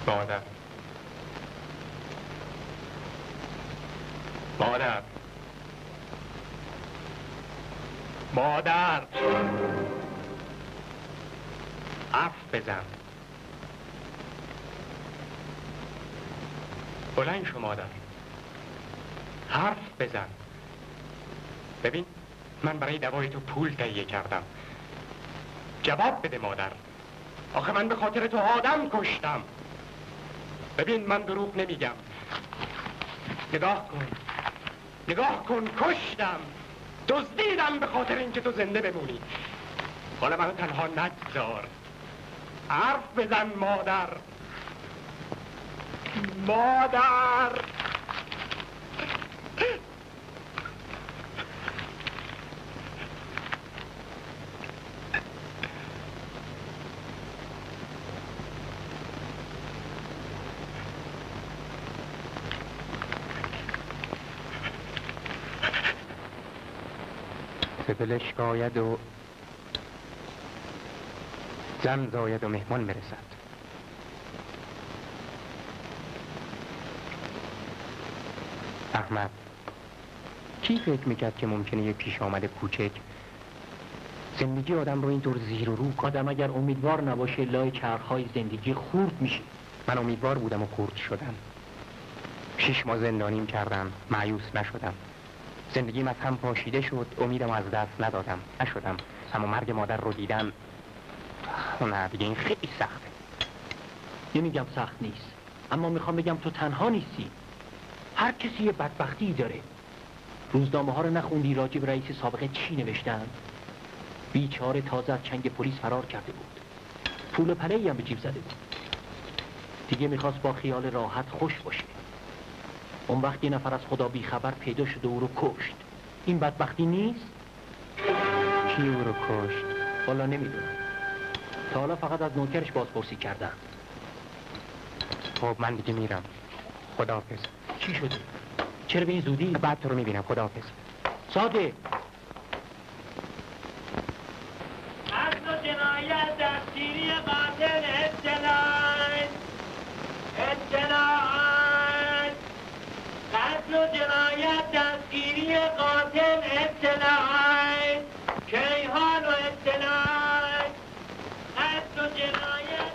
S16: مادر مادر مادر حرف بزن بلند شو مادر حرف بزن ببین من برای دوای تو پول تهیه کردم جواب بده مادر آخه من به خاطر تو آدم کشتم ببین من دروغ نمیگم نگاه کن کشتم دزدیدم به خاطر اینکه تو زنده بمونی حالا منو تنها نگذار حرف بزن مادر مادر دلش شکاید و زن زاید و مهمان برسد احمد کی فکر میکرد که ممکنه یه پیش آمده کوچک زندگی آدم رو اینطور زیر و رو کنه؟
S15: آدم اگر امیدوار نباشه لای چرخهای زندگی خورد میشه.
S16: من امیدوار بودم و خورد شدم 6 ماه زندانیم کردم مایوس نشدم زندگیم از هم پاشیده شد امیدم از دست ندادم نشدم اما مرگ مادر رو دیدم نه دیگه این خیلی سخته
S15: نمیگم سخت نیست اما میخوام بگم تو تنها نیستی هر کسی یه بدبختی داره روزنامه ها رو نخوندی راجع به رئیس سابقه چی نوشتن بیچاره تازه از چنگ پلیس فرار کرده بود پول پله‌ای هم به جیب زده بود دیگه میخواست با خیال راحت خوش باشه اون وقت یه نفر از خدا بیخبر پیدا شد و او رو کشت این بدبختی نیست؟
S16: کی او رو کشت؟
S15: والا نمیدونم تا حالا فقط از نوکرش بازپرسی کردن
S16: خب من دیگه میرم خداحافظ
S15: چی شده؟ چرا به این زودی؟
S16: بعد تو رو میبینم خداحافظ
S15: ساده
S8: قتل و جنایت دستگیری قاتل اطلاعات قتل و جنایت دستگیری قاتل اطلاعات کیهان و اطلاعات قتل و جنایت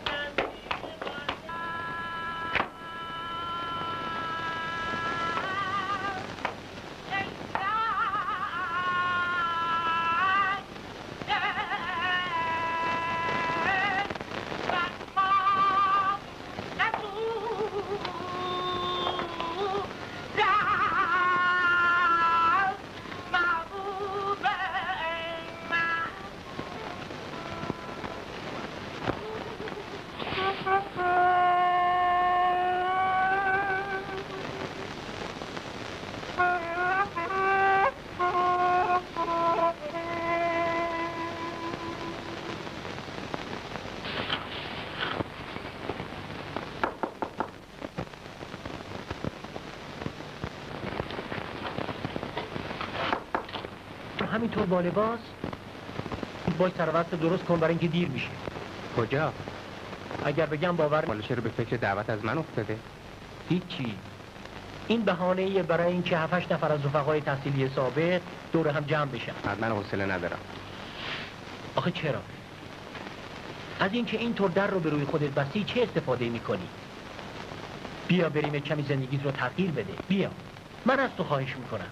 S15: همینطور با لباس باش سروست درست کن برای اینکه دیر میشه
S16: کجا؟
S15: اگر بگم باور
S16: مالا چرا به فکر دعوت از من افتاده؟
S15: هیچی این بهانه‌ایه برای اینکه 7-8 نفر از رفقای تحصیلی سابق دور هم جمع بشن
S16: من حوصله ندارم
S15: آخه چرا؟ از اینکه اینطور در رو به روی خودت بستی چه استفاده میکنی؟ بیا بریم کمی زندگیت رو تغییر بده بیا من از تو خواهش میکنم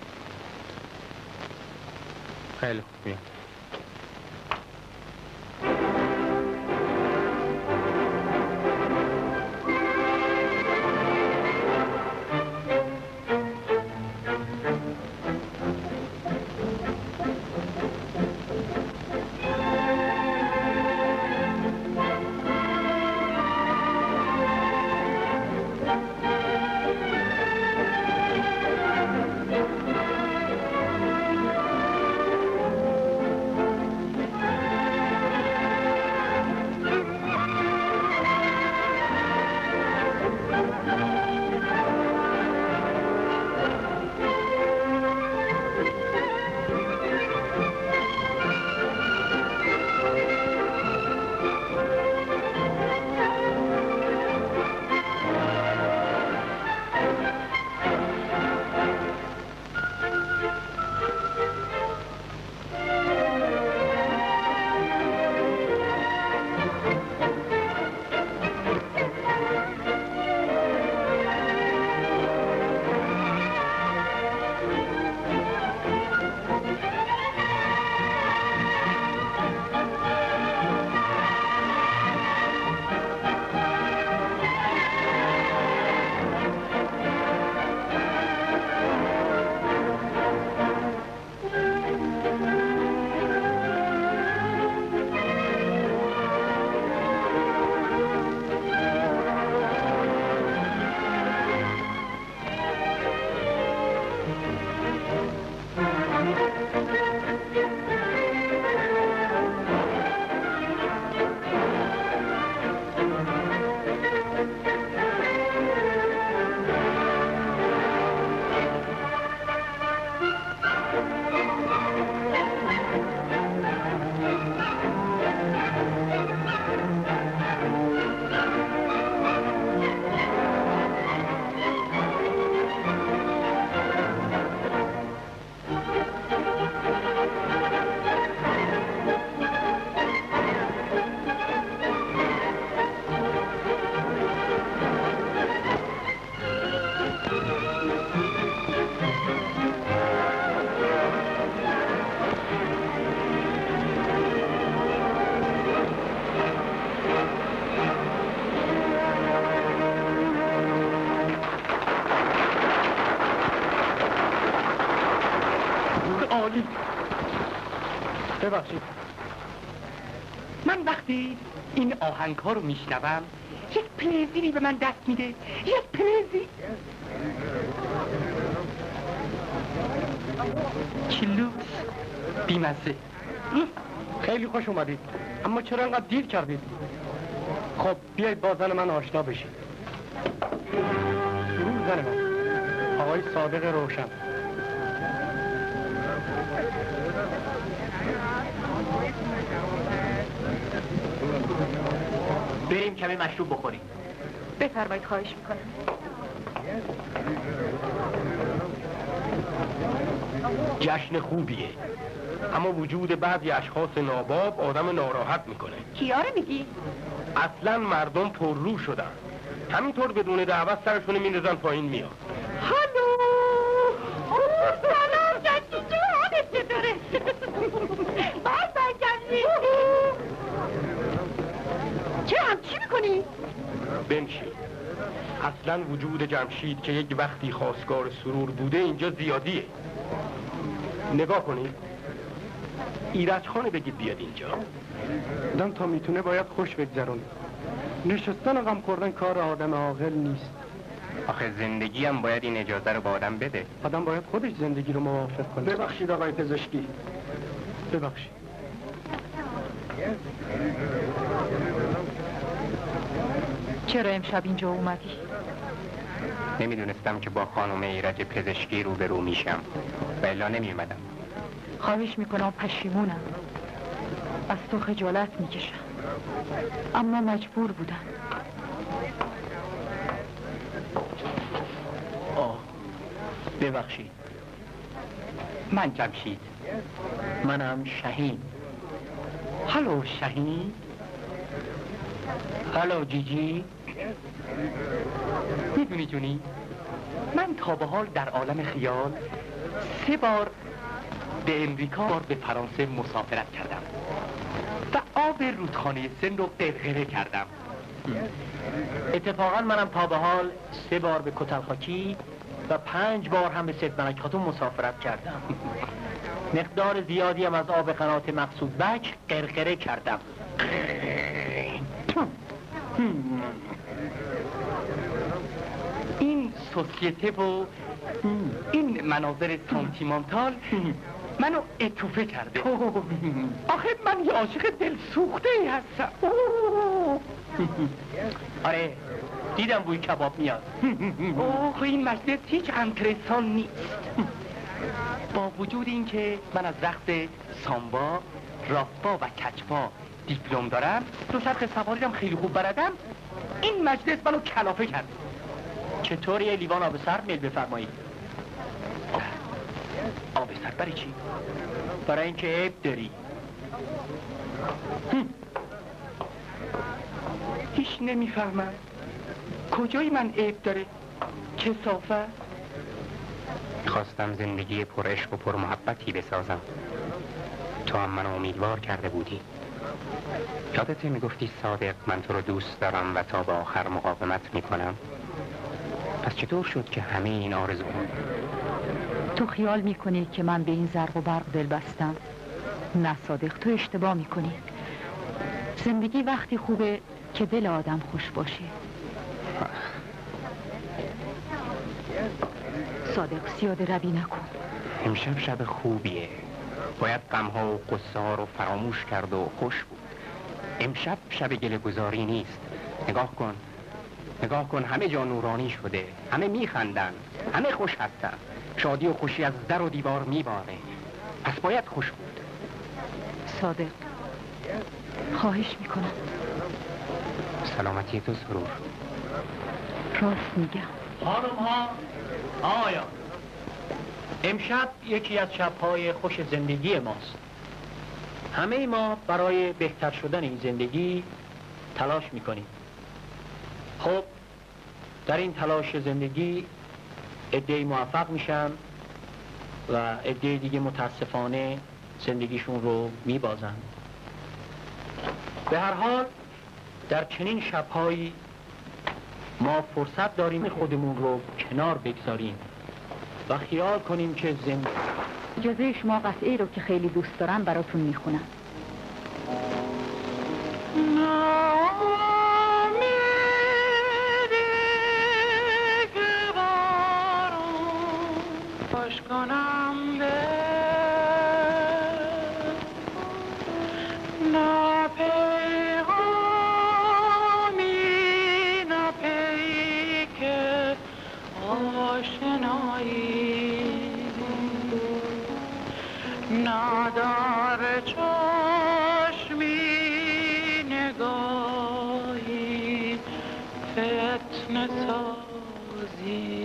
S16: خیلی خوب بیا ببخشید من وقتی این آهنگ ها رو میشنوم یک پلیزیری به من دست میده، یک پلیزی چلوس بیمزه. خیلی خوش اومدید، اما چرا انقدر دیر کردید؟ خب بیایید با زن من آشنا بشید. سرور زن من، آقای صادق روشن.
S15: بریم کمی مشروب بخوریم.
S12: بفرمایید، خواهش میکنم.
S16: جشن خوبیه، اما وجود بعضی اشخاص ناباب آدم ناراحت میکنه.
S3: کیا رو میگی؟
S16: اصلا مردم پررو شدن، همینطور بدون دعوت سرشون میندازن پایین میاد.
S3: هلو سلام جدی جو، حالت چطوره؟ برگردی چی میکنی؟
S16: بنشین. اصلا وجود جمشید که یک وقتی خواستگار سرور بوده اینجا زیادیه. نگاه کنید، ایرج خانه بگید بیاد اینجا. آدم تا میتونه باید خوش بگذرونه. نشستن و غم خوردن کار آدم عاقل نیست. آخه زندگی هم باید این اجازه رو به آدم بده. آدم باید خودش زندگی رو موافق کنه. ببخشید آقای پزشکی، ببخشید.
S12: چرا امشب اینجا اومدی؟
S16: نمیدونستم که با خانم ایرج پزشکی روبرو میشم و الا نمیومدم.
S12: خواهش میکنم، پشیمونم، از تو خجالت میکشم، اما مجبور بودم.
S15: ببخشید.
S16: من جمشید.
S15: منم شهین.
S16: هلو شهین.
S15: هلو جیجی.
S16: میدونی جونی، من تا به حال در عالم خیال 3 بار به امریکا، بار به فرانسه مسافرت کردم و آب رودخانه سن رو غرغره کردم.
S15: اتفاقا منم تا به حال 3 بار به کتلخاکی و 5 بار هم به سید ملک خاتون مسافرت کردم. مقدار زیادی هم از آب قنات مقصود بک غرغره کردم.
S16: این سوسیته و این مناظر سانتیمانتال منو اتوفه کرده. آخه من یه عاشق دلسوخته ای هستم.
S15: آره دیدم بوی کباب میاد.
S16: اوه این مجلس هیچ انترسان نیست. با وجود اینکه من از رقص سامبا، راپا و کچپا دیپلم دارم، 2 سطح سواری خیلی خوب بردم، این مجلس منو کلافه کرد.
S15: چطور یه لیوان آب سرد میل بفرمایید؟
S16: آب سرد برای چی؟
S15: برای اینکه عیب داری.
S16: هیچ نمیفهمم کجای من عیب داره؟ کثافت. خواستم زندگی پر عشق و پر محبتی بسازم، تو هم منو امیدوار کرده بودی. یادته میگفتی صادق من تو رو دوست دارم و تا به آخر مقاومت میکنم؟ پس چطور شد که همه این آرزو؟
S12: تو خیال میکنی که من به این زرق و برق دل بستم؟ نه صادق، تو اشتباه میکنی. زندگی وقتی خوبه که دل آدم خوش باشه. صادق زیاده روی نکن.
S16: امشب شب خوبیه، باید غمها و قصه رو فراموش کرد و خوش بود. امشب شب گله‌گذاری نیست. نگاه کن همه جا نورانی شده، همه میخندن، همه خوش هستن، شادی و خوشی از در و دیوار میباره. پس باید خوش بود.
S12: صادق خواهش میکنم.
S16: سلامتی تو سرور.
S12: راست میگم.
S15: خانم ها، آیا امشب یکی از شب‌های خوش زندگی ماست. همه ما برای بهتر شدن این زندگی تلاش میکنیم. خب در این تلاش زندگی عده‌ای موفق میشن و عده دیگه متاسفانه زندگیشون رو میبازن. به هر حال در چنین شب‌هایی ما فرصت داریم خودمون رو کنار بگذاریم و خیال کنیم که زندگی
S12: اجازه شما قطعه رو که خیلی دوست دارم براتون میخونم.
S13: نداره چشمی نگاهی فتنه سازی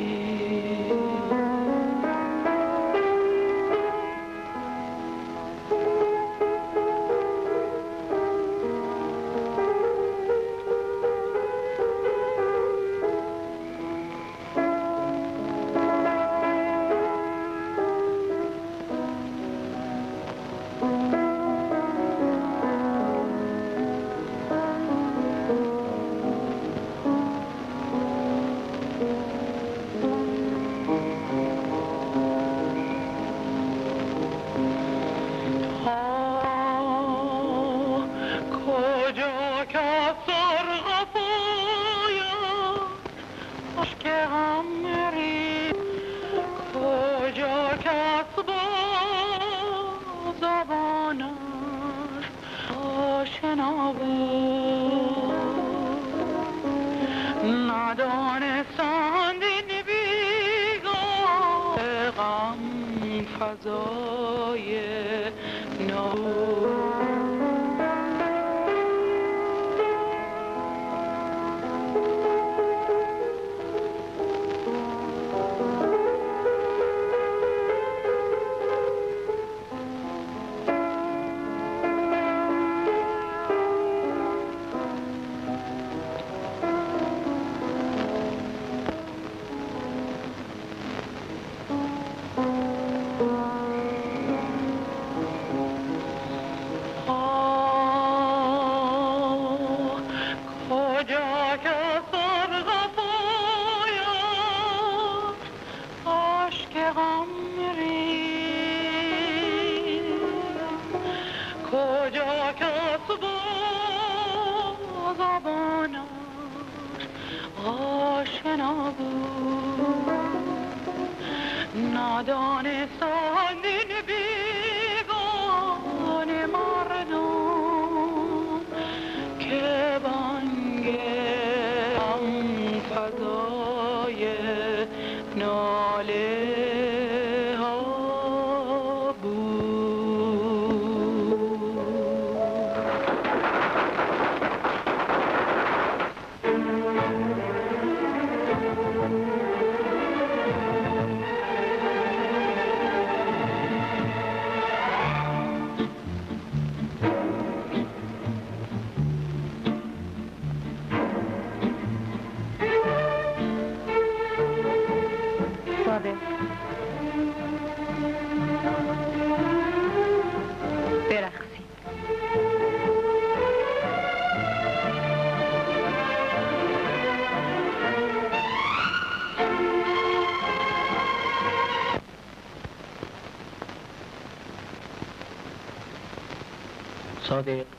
S15: صادق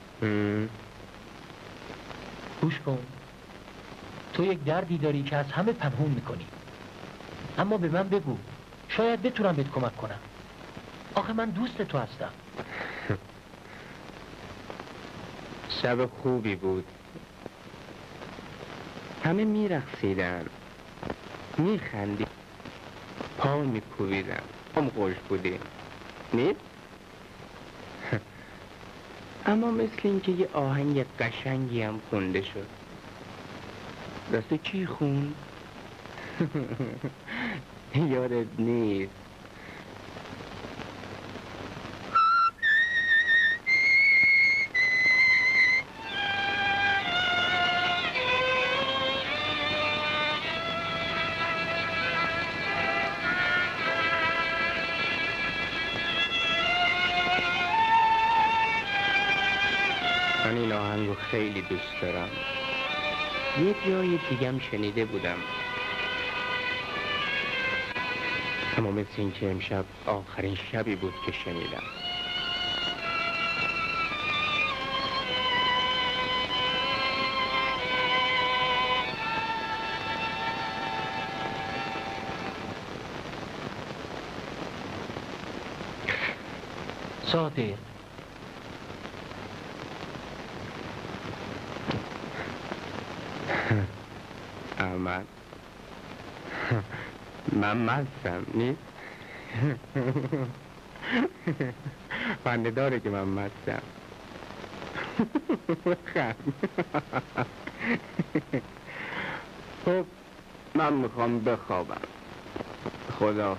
S15: گوش کن، تو یک دردی داری که از همه پنهون میکنی، اما به من بگو، شاید بتونم بهت کمک کنم. آخه من دوست تو هستم.
S16: شب خوبی بود، همه میرقصیدن، میخندی، پا میکوبیدن، هم خوش بودی نیست؟ اما مثل اینکه یه آهنگ قشنگی هم خونده شد. دست کی خون؟ یادت نیست؟ من این آهنگو خیلی دوست دارم. یه جای دیگم شنیده بودم. اما مثل این که امشب آخرین شبی بود که شنیدم.
S15: صادق
S16: من مستم نیست؟ خنده داره که من مستم. خب من میخوام بخوابم. خدا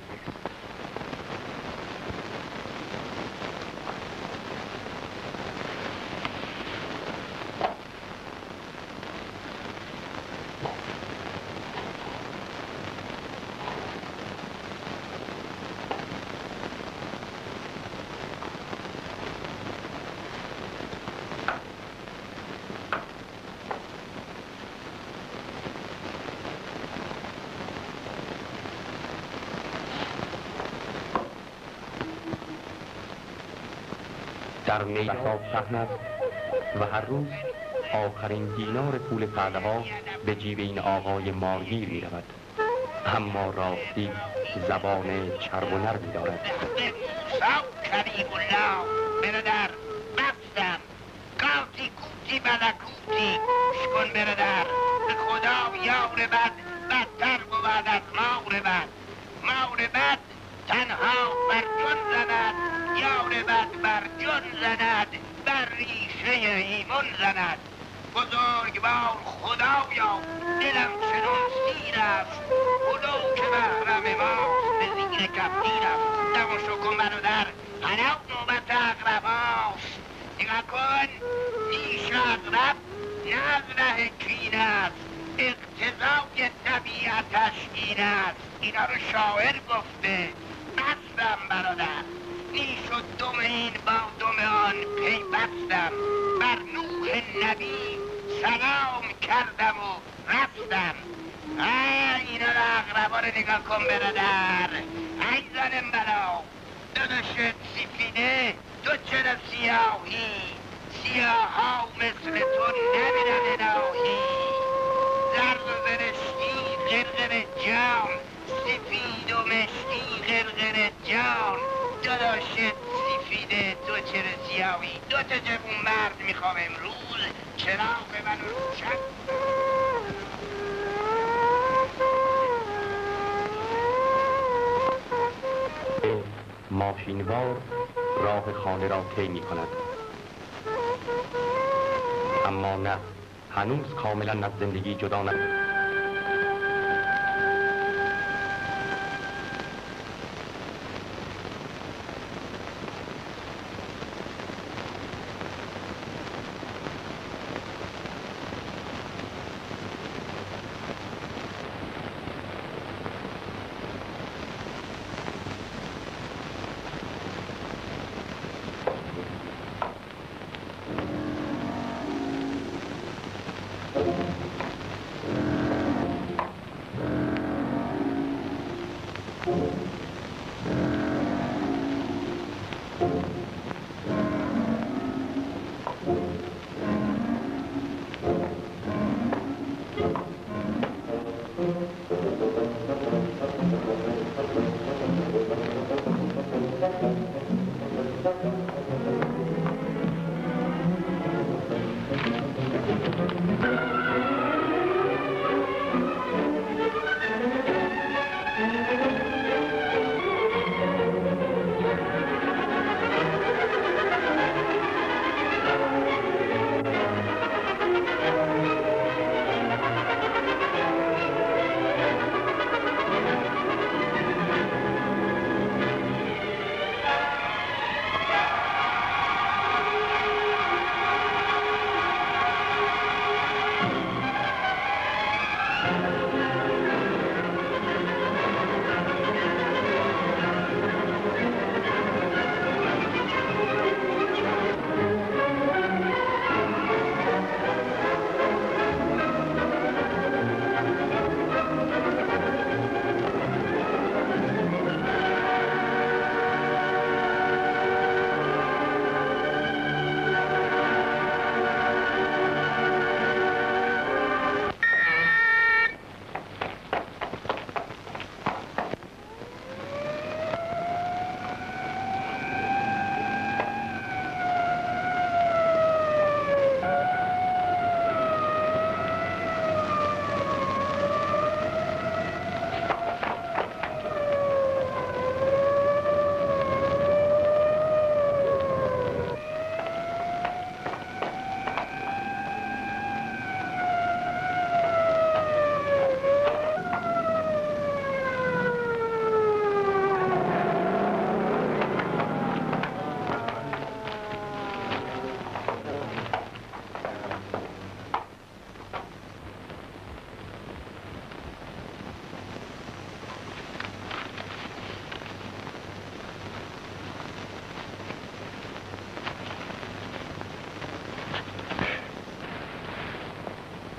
S9: در میدان پهن است و هر روز آخرین دینار پول پرده ها به جیب این آقای مارگیر می رود. اما راستی زبان چرب و نرمی دارد.
S10: کریم الله برادر بستم قاطی کوتی ملکوتی گوش کن برادر به خدا یار بد بدتر بود از مار بد. مار بد تنها بر جن زند، یار بد بر جن زند، بر ریشه ایمون زند. بزرگوار خدایا دلم چنان سیر است، خدا که محرم ما به زیر کفتیر است. تماشا کن برادر حالا نوبت اقرب هاست. نگاه کن نیش اقرب نه از ره کین است، اقتضای طبیعتش این است. اینا رو شاعر گفته. بستم برادر نیش و دم این با دم آن پیوستم، بر نوح نبی سلام کردم و رفتم. اینا رو اقربا رو نگاه کن برادر. ای زنم بلا داداشت سفیده، تو چرا سیاهی؟ سیاه ها مثل تو نمیرن الهی. زرد و زرشتی غرغر جام، سفید و مشکی غرغر جان. داداشت سفیده تو چرا سیاهی؟ دو تا جوون مرد میخوام امروز چراغ منو روشن.
S9: ماشینوار راه خانه را طی می کند. اما نه، هنوز کاملا از زندگی جدا نشد.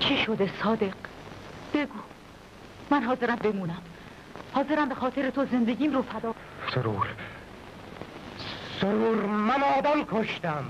S12: چی شده صادق؟ بگو. من حاضرم بمونم، حاضرم به خاطر تو زندگیم رو فدا.
S16: سرور من آدم کشتم.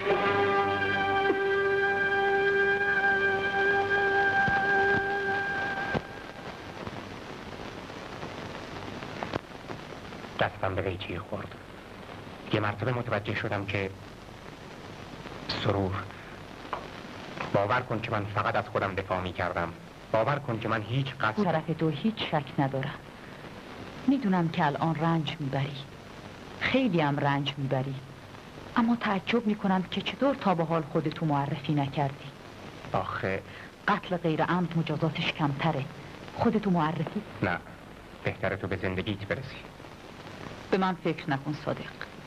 S16: دستم به قیچی خورد. یه مرتبه متوجه شدم که سرور، باور کن که من فقط از خودم دفاع می کردم. باور کن که من هیچ قصد
S12: طرف تو هیچ شک ندارم. میدونم که الان رنج میبری، خیلی هم رنج میبری، اما تعجب میکنم که چطور تا به حال خودتو معرفی نکردی.
S16: آخه
S12: قتل غیر عمد مجازاتش کمتره، خودتو معرفی.
S16: نه، بهتره تو به زندگیت برسی.
S12: به من فکر نکن صادق.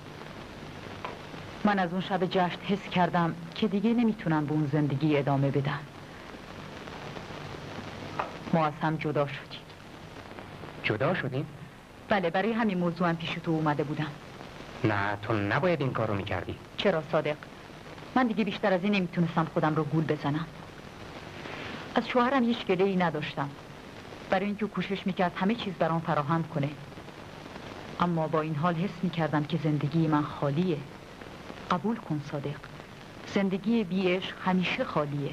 S12: من از اون شب جشن حس کردم که دیگه نمیتونم به اون زندگی ادامه بدم. ما از هم جدا شدیم.
S16: جدا شدیم؟
S12: بله، برای همین موضوع هم پیش تو اومده بودم.
S16: نه، تو نباید این کارو میکردی.
S12: چرا صادق؟ من دیگه بیشتر از این نمیتونستم خودم رو گول بزنم. از شوهرم هیچ گله‌ای نداشتم، برای اینکه کوشش میکرد همه چیز برام فراهم کنه. اما با این حال حس میکردم که زندگی من خالیه. قبول کن صادق، زندگی بی عشق همیشه خالیه.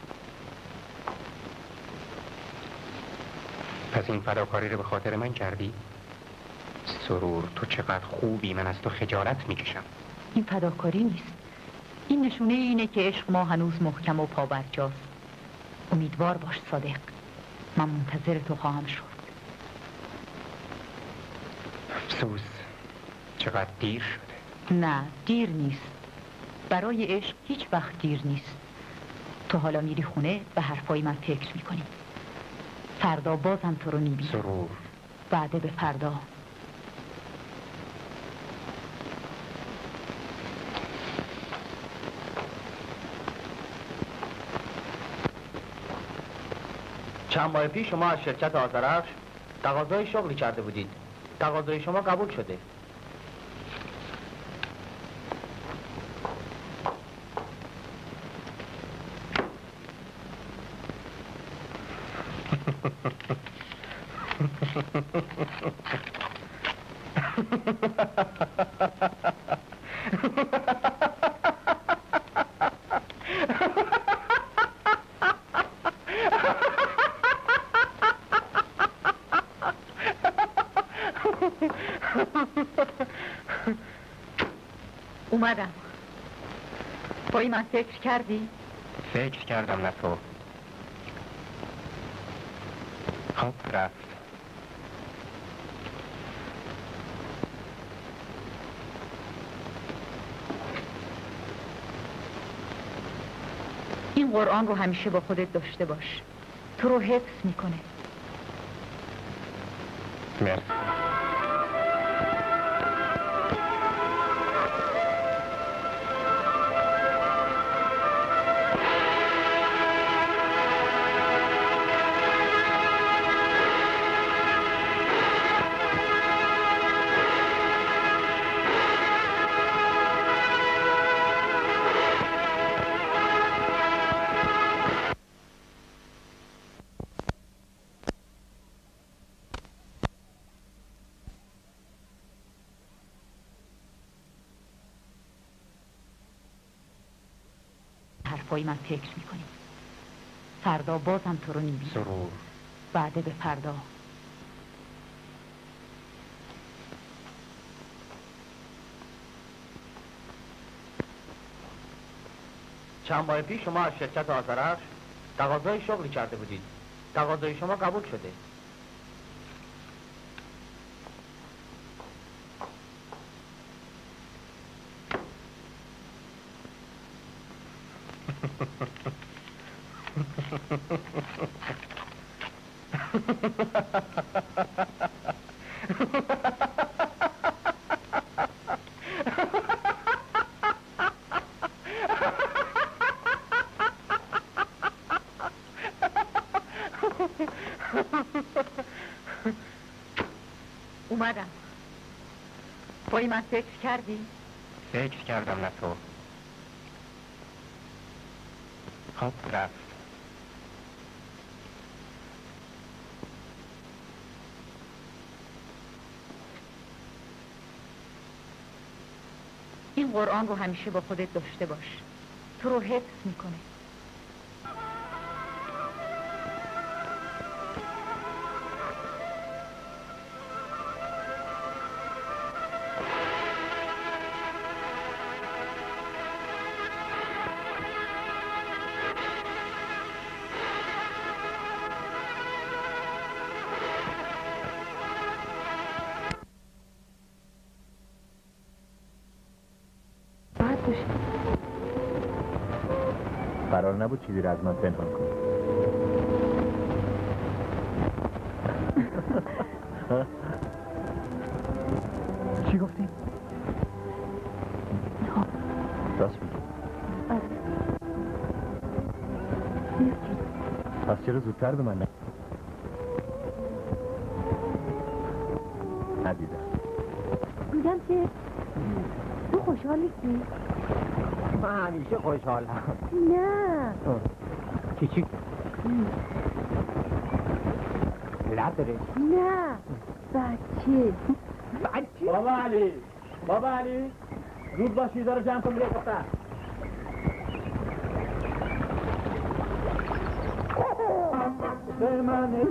S16: پس این فداکاری رو به خاطر من کردی؟ سرور، تو چقدر خوبی، من از تو خجالت میکشم.
S12: این فداکاری نیست، این نشونه اینه که عشق ما هنوز محکم و پابرجاست. امیدوار باش صادق، من منتظر تو خواهم شد.
S16: افسوس، چقدر دیر شده.
S12: نه، دیر نیست. برای عشق هیچ وقت دیر نیست. تو حالا میری خونه به حرفای من فکر میکنی. فردا بازم تو رو میبینم.
S16: سرور،
S12: وعده به فردا.
S15: چند ماه پیش شما از شرکت آذرخش تقاضای شغلی کرده بودید. تقاضای شما قبول شده.
S12: اومدم. پای من فکر کردی؟
S16: فکر کردم نه تو. خب رفت.
S12: این قرآن رو همیشه با خودت داشته باش، تو رو حفظ میکنه.
S16: مرسی.
S12: حرفای من فکر میکنی. فردا بازم تو رو میبینم.
S16: سرور،
S12: وعده به فردا.
S15: چند ماه پیش شما از شرکت آذرخش تقاضای شغلی کرده بودید. تقاضای شما قبول شده.
S12: اومدم. پای من فکر کردی؟
S16: فکر کردم نه تو. خب رفت.
S12: قرآن رو همیشه با خودت داشته باش. تو رو حفظ میکنه.
S2: قرار نبود چیزی رو از من پنهان کنی. چی گفتی؟ راست میگی. پس چرا زودتر به من ندیدم؟
S14: میگم که تو خوشحال نیستی؟
S15: من همیشه خوشحالم.
S14: نه
S15: چی؟ لب داره؟
S14: نه بچه.
S15: بابا علی زود باش چیزا رو جمع کن میره دفتر.
S18: منه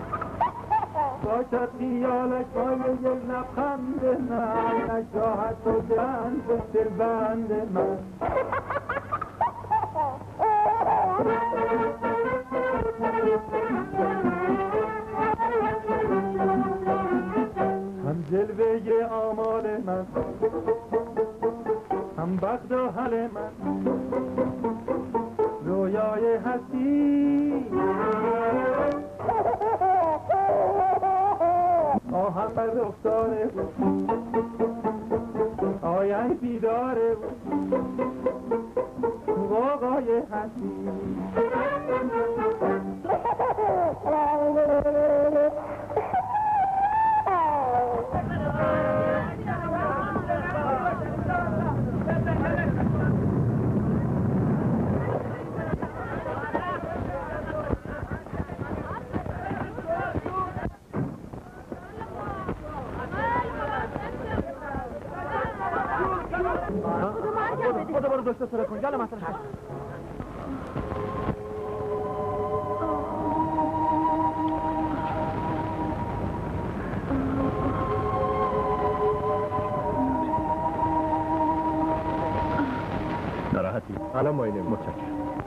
S18: باشد خیالش با یک لبخند من نشاهد و دهن بستر بند من هم جلوه آمال من هم بخت و حل من رویای هستی آهم بر رفتاره آینگ بیداره آقای هستی
S15: خدا برو داشته سره کن جال مسئله هست.
S2: ناراحتی؟
S6: الان ما اینه
S2: متشکرم.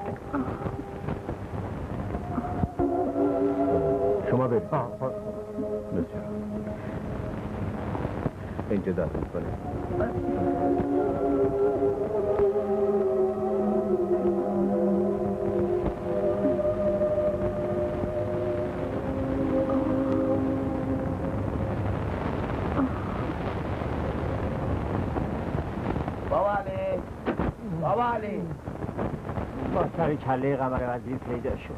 S6: شما برید.
S2: بسیار
S6: اینجا دست کنید.
S15: بابا علی با سر کله قمر وزیر پیدا شد.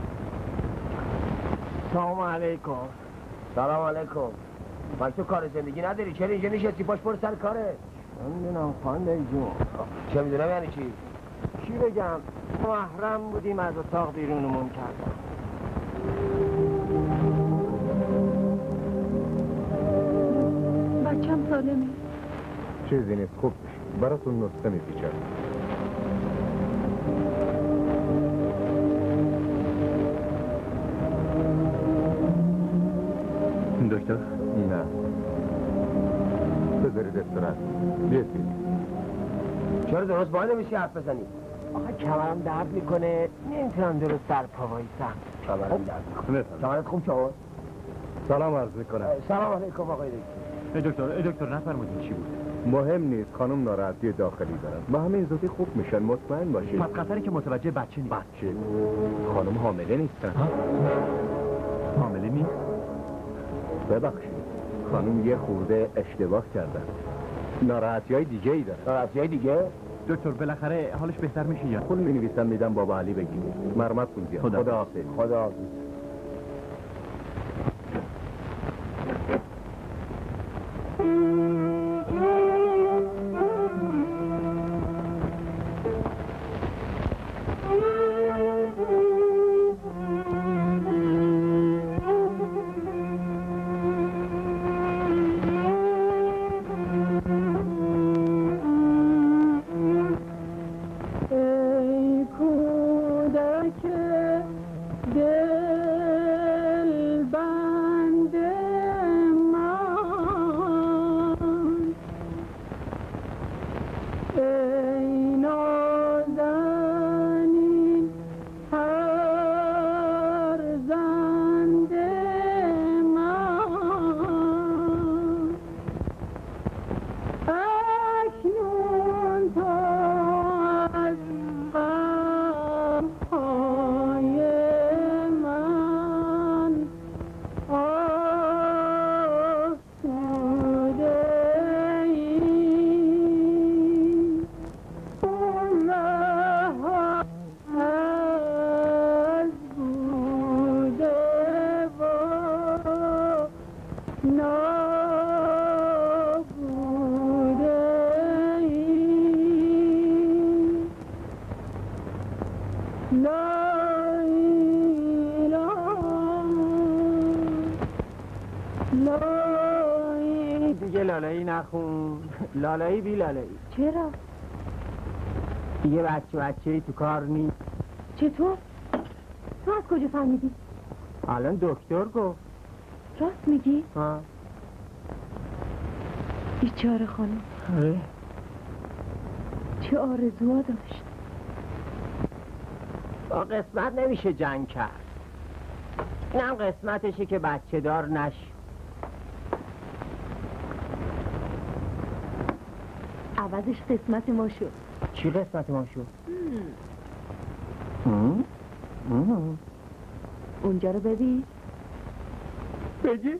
S15: سلام علیکم.
S19: سلام علیکم. من تو کار زندگی نداری؟ چرا اینجا نشستی پاش پر سر کاره؟
S15: نمیدونم خانده جون.
S19: چه میدونم یعنی چی؟
S15: چی بگم؟ محرم بودیم از اتاق بیرونمون کردن.
S14: بچم سالمه.
S6: چیزی نیست، خوب میشه. براتون نسخه میپیچم.
S2: دکتر؟
S6: نه بذارید استراحت. بیاید
S19: چرا درست با نمیشه حرف بزنی؟
S15: آخه کمرم درد میکنه، نمیتونم درست در پا وایسم.
S19: کمرم درد میکنه. کمرت خوب شد؟
S6: سلام عرض میکنم.
S19: سلام علیکم آقای دکتر.
S2: دکتر نفرمودین چی بود؟
S6: مهم نیست، خانم ناراحتی داخلی دارن. با همین زودی خوب میشن، مطمئن باشید.
S2: پس قطری که متوجه بچه نیست.
S6: بچه؟ خانم حامله نیستن.
S2: حامله نیست؟
S6: ببخشید خانم یه خورده اشتباه کردن. ناراحتی های دیگه ای دارن.
S19: ناراحتی های دیگه؟
S2: دکتر بالاخره حالش بهتر میشه یا؟
S6: پول می نویسم میدم بابا علی بگیره. مرمتون زیاد. خدا حافظ.
S19: خدا حافظ. دیگه لالایی نخون. لالایی بی لالایی.
S14: چرا؟
S19: دیگه بچه تو کار نیست.
S14: چطور؟ تو از کجا فهمیدی؟
S19: الان دکتر گفت.
S14: راست میگی؟
S19: ها.
S14: بیچاره خانم.
S19: آره.
S14: چه آرزوها داشت.
S19: با قسمت نمیشه جنگ کرد. اینم قسمتشه که بچه دار نشد.
S14: عوضش قسمت ما شد.
S19: چی قسمت ما شد؟
S14: اونجا رو ببین.
S19: بگی؟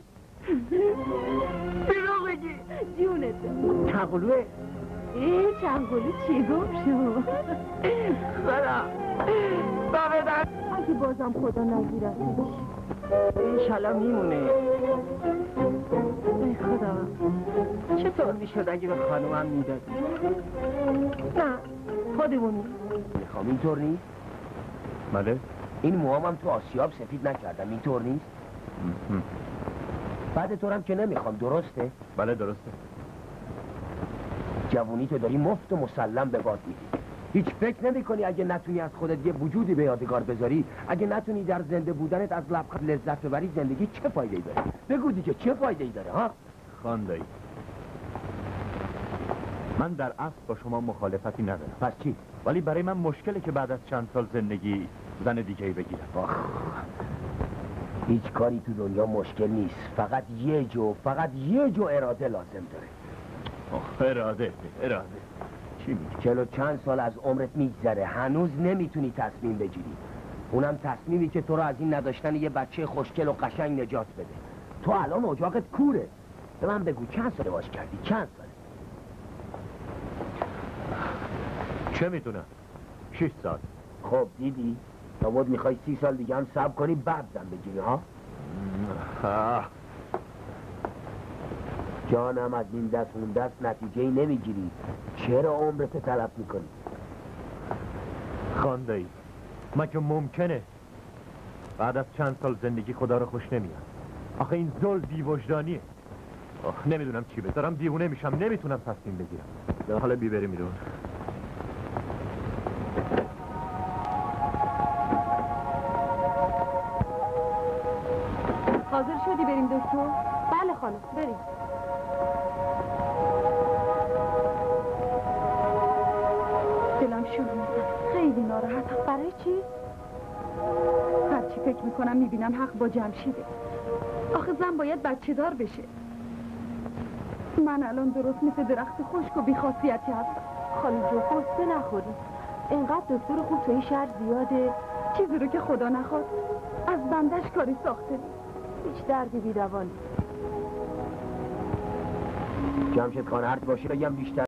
S14: بیرو بگی جونت.
S19: چنگلوه؟
S14: چنگلو چی گفت شو؟
S19: خدا بابدن
S14: اگه بازم خدا نگیرتش
S19: اینشالله میمونه.
S14: ای خدا
S19: چطور میشد اگه به خانومم میدادی؟
S14: نه خودمونی.
S19: میخوام اینطور نیست؟
S2: بله؟
S19: این موهامم تو آسیاب سفید نکردم اینطور نیست؟ بعد طورم که نمیخوام درسته؟
S2: بله درسته.
S19: جوونی تو داری مفت و مسلم به باد میدی. هیچ فکر نمی کنی اگه نتونی از خودت یه وجودی به یادگار بذاری، اگه نتونی در زنده بودنت از لبخند لذت ببری، زندگی چه فایده‌ای داره؟ بگو دیگه چه فایده‌ای داره ها؟
S2: خاندایی من در اصل با شما مخالفتی ندارم.
S19: پس چی؟
S2: ولی برای من مشکله که بعد از چند سال زندگی زن دیگه‌ای بگیرم.
S19: هیچ کاری تو دنیا مشکل نیست. فقط یه جو اراده لازم داره.
S2: اراده چی میگی؟
S19: 40 چند سال از عمرت میگذره هنوز نمیتونی تصمیم بگیری. اونم تصمیمی که تو رو از این نداشتن یه بچه خوشگل و قشنگ نجات بده. تو الان اجاقت کوره. به من بگو چند سال باش کردی؟ چند ساله؟
S2: چه میدونم 6 سال.
S19: خب دیدی؟ لابد میخوای 30 سال دیگه هم صبر کنی بعد زن بگیری ها؟ جانم از این دست اون دست نتیجه‌ای نمیگیری. چرا عمرت تلف میکنی؟
S2: خاندایی مگه ممکنه بعد از چند سال زندگی خدا رو خوش نمیاد؟ آخه این ذل بی‌وجدانیه. نمیدونم چی بذارم، دیوونه میشم، نمیتونم تصمیم بگیرم. حالا بیبری میرون.
S14: حاضر شدی بریم دکتر؟ بله خانم بریم. دلم شروع میزن، خیلی ناراحتم. برای چی؟ هرچی فکر میکنم میبینم حق با جمشیده. آخه زن باید بچه دار بشه. من الان درست مثل درخت خشک و بیخاصیتی هستم.
S3: خانم جو قصه نخوری. اینقدر دکتر خوب توی شهر زیاده.
S14: چیزی رو که خدا نخواد از بندش کاری ساخته.
S3: هیچ دردی بیدوانی.
S19: جمشید خان هرچ باشه بگم بیشتر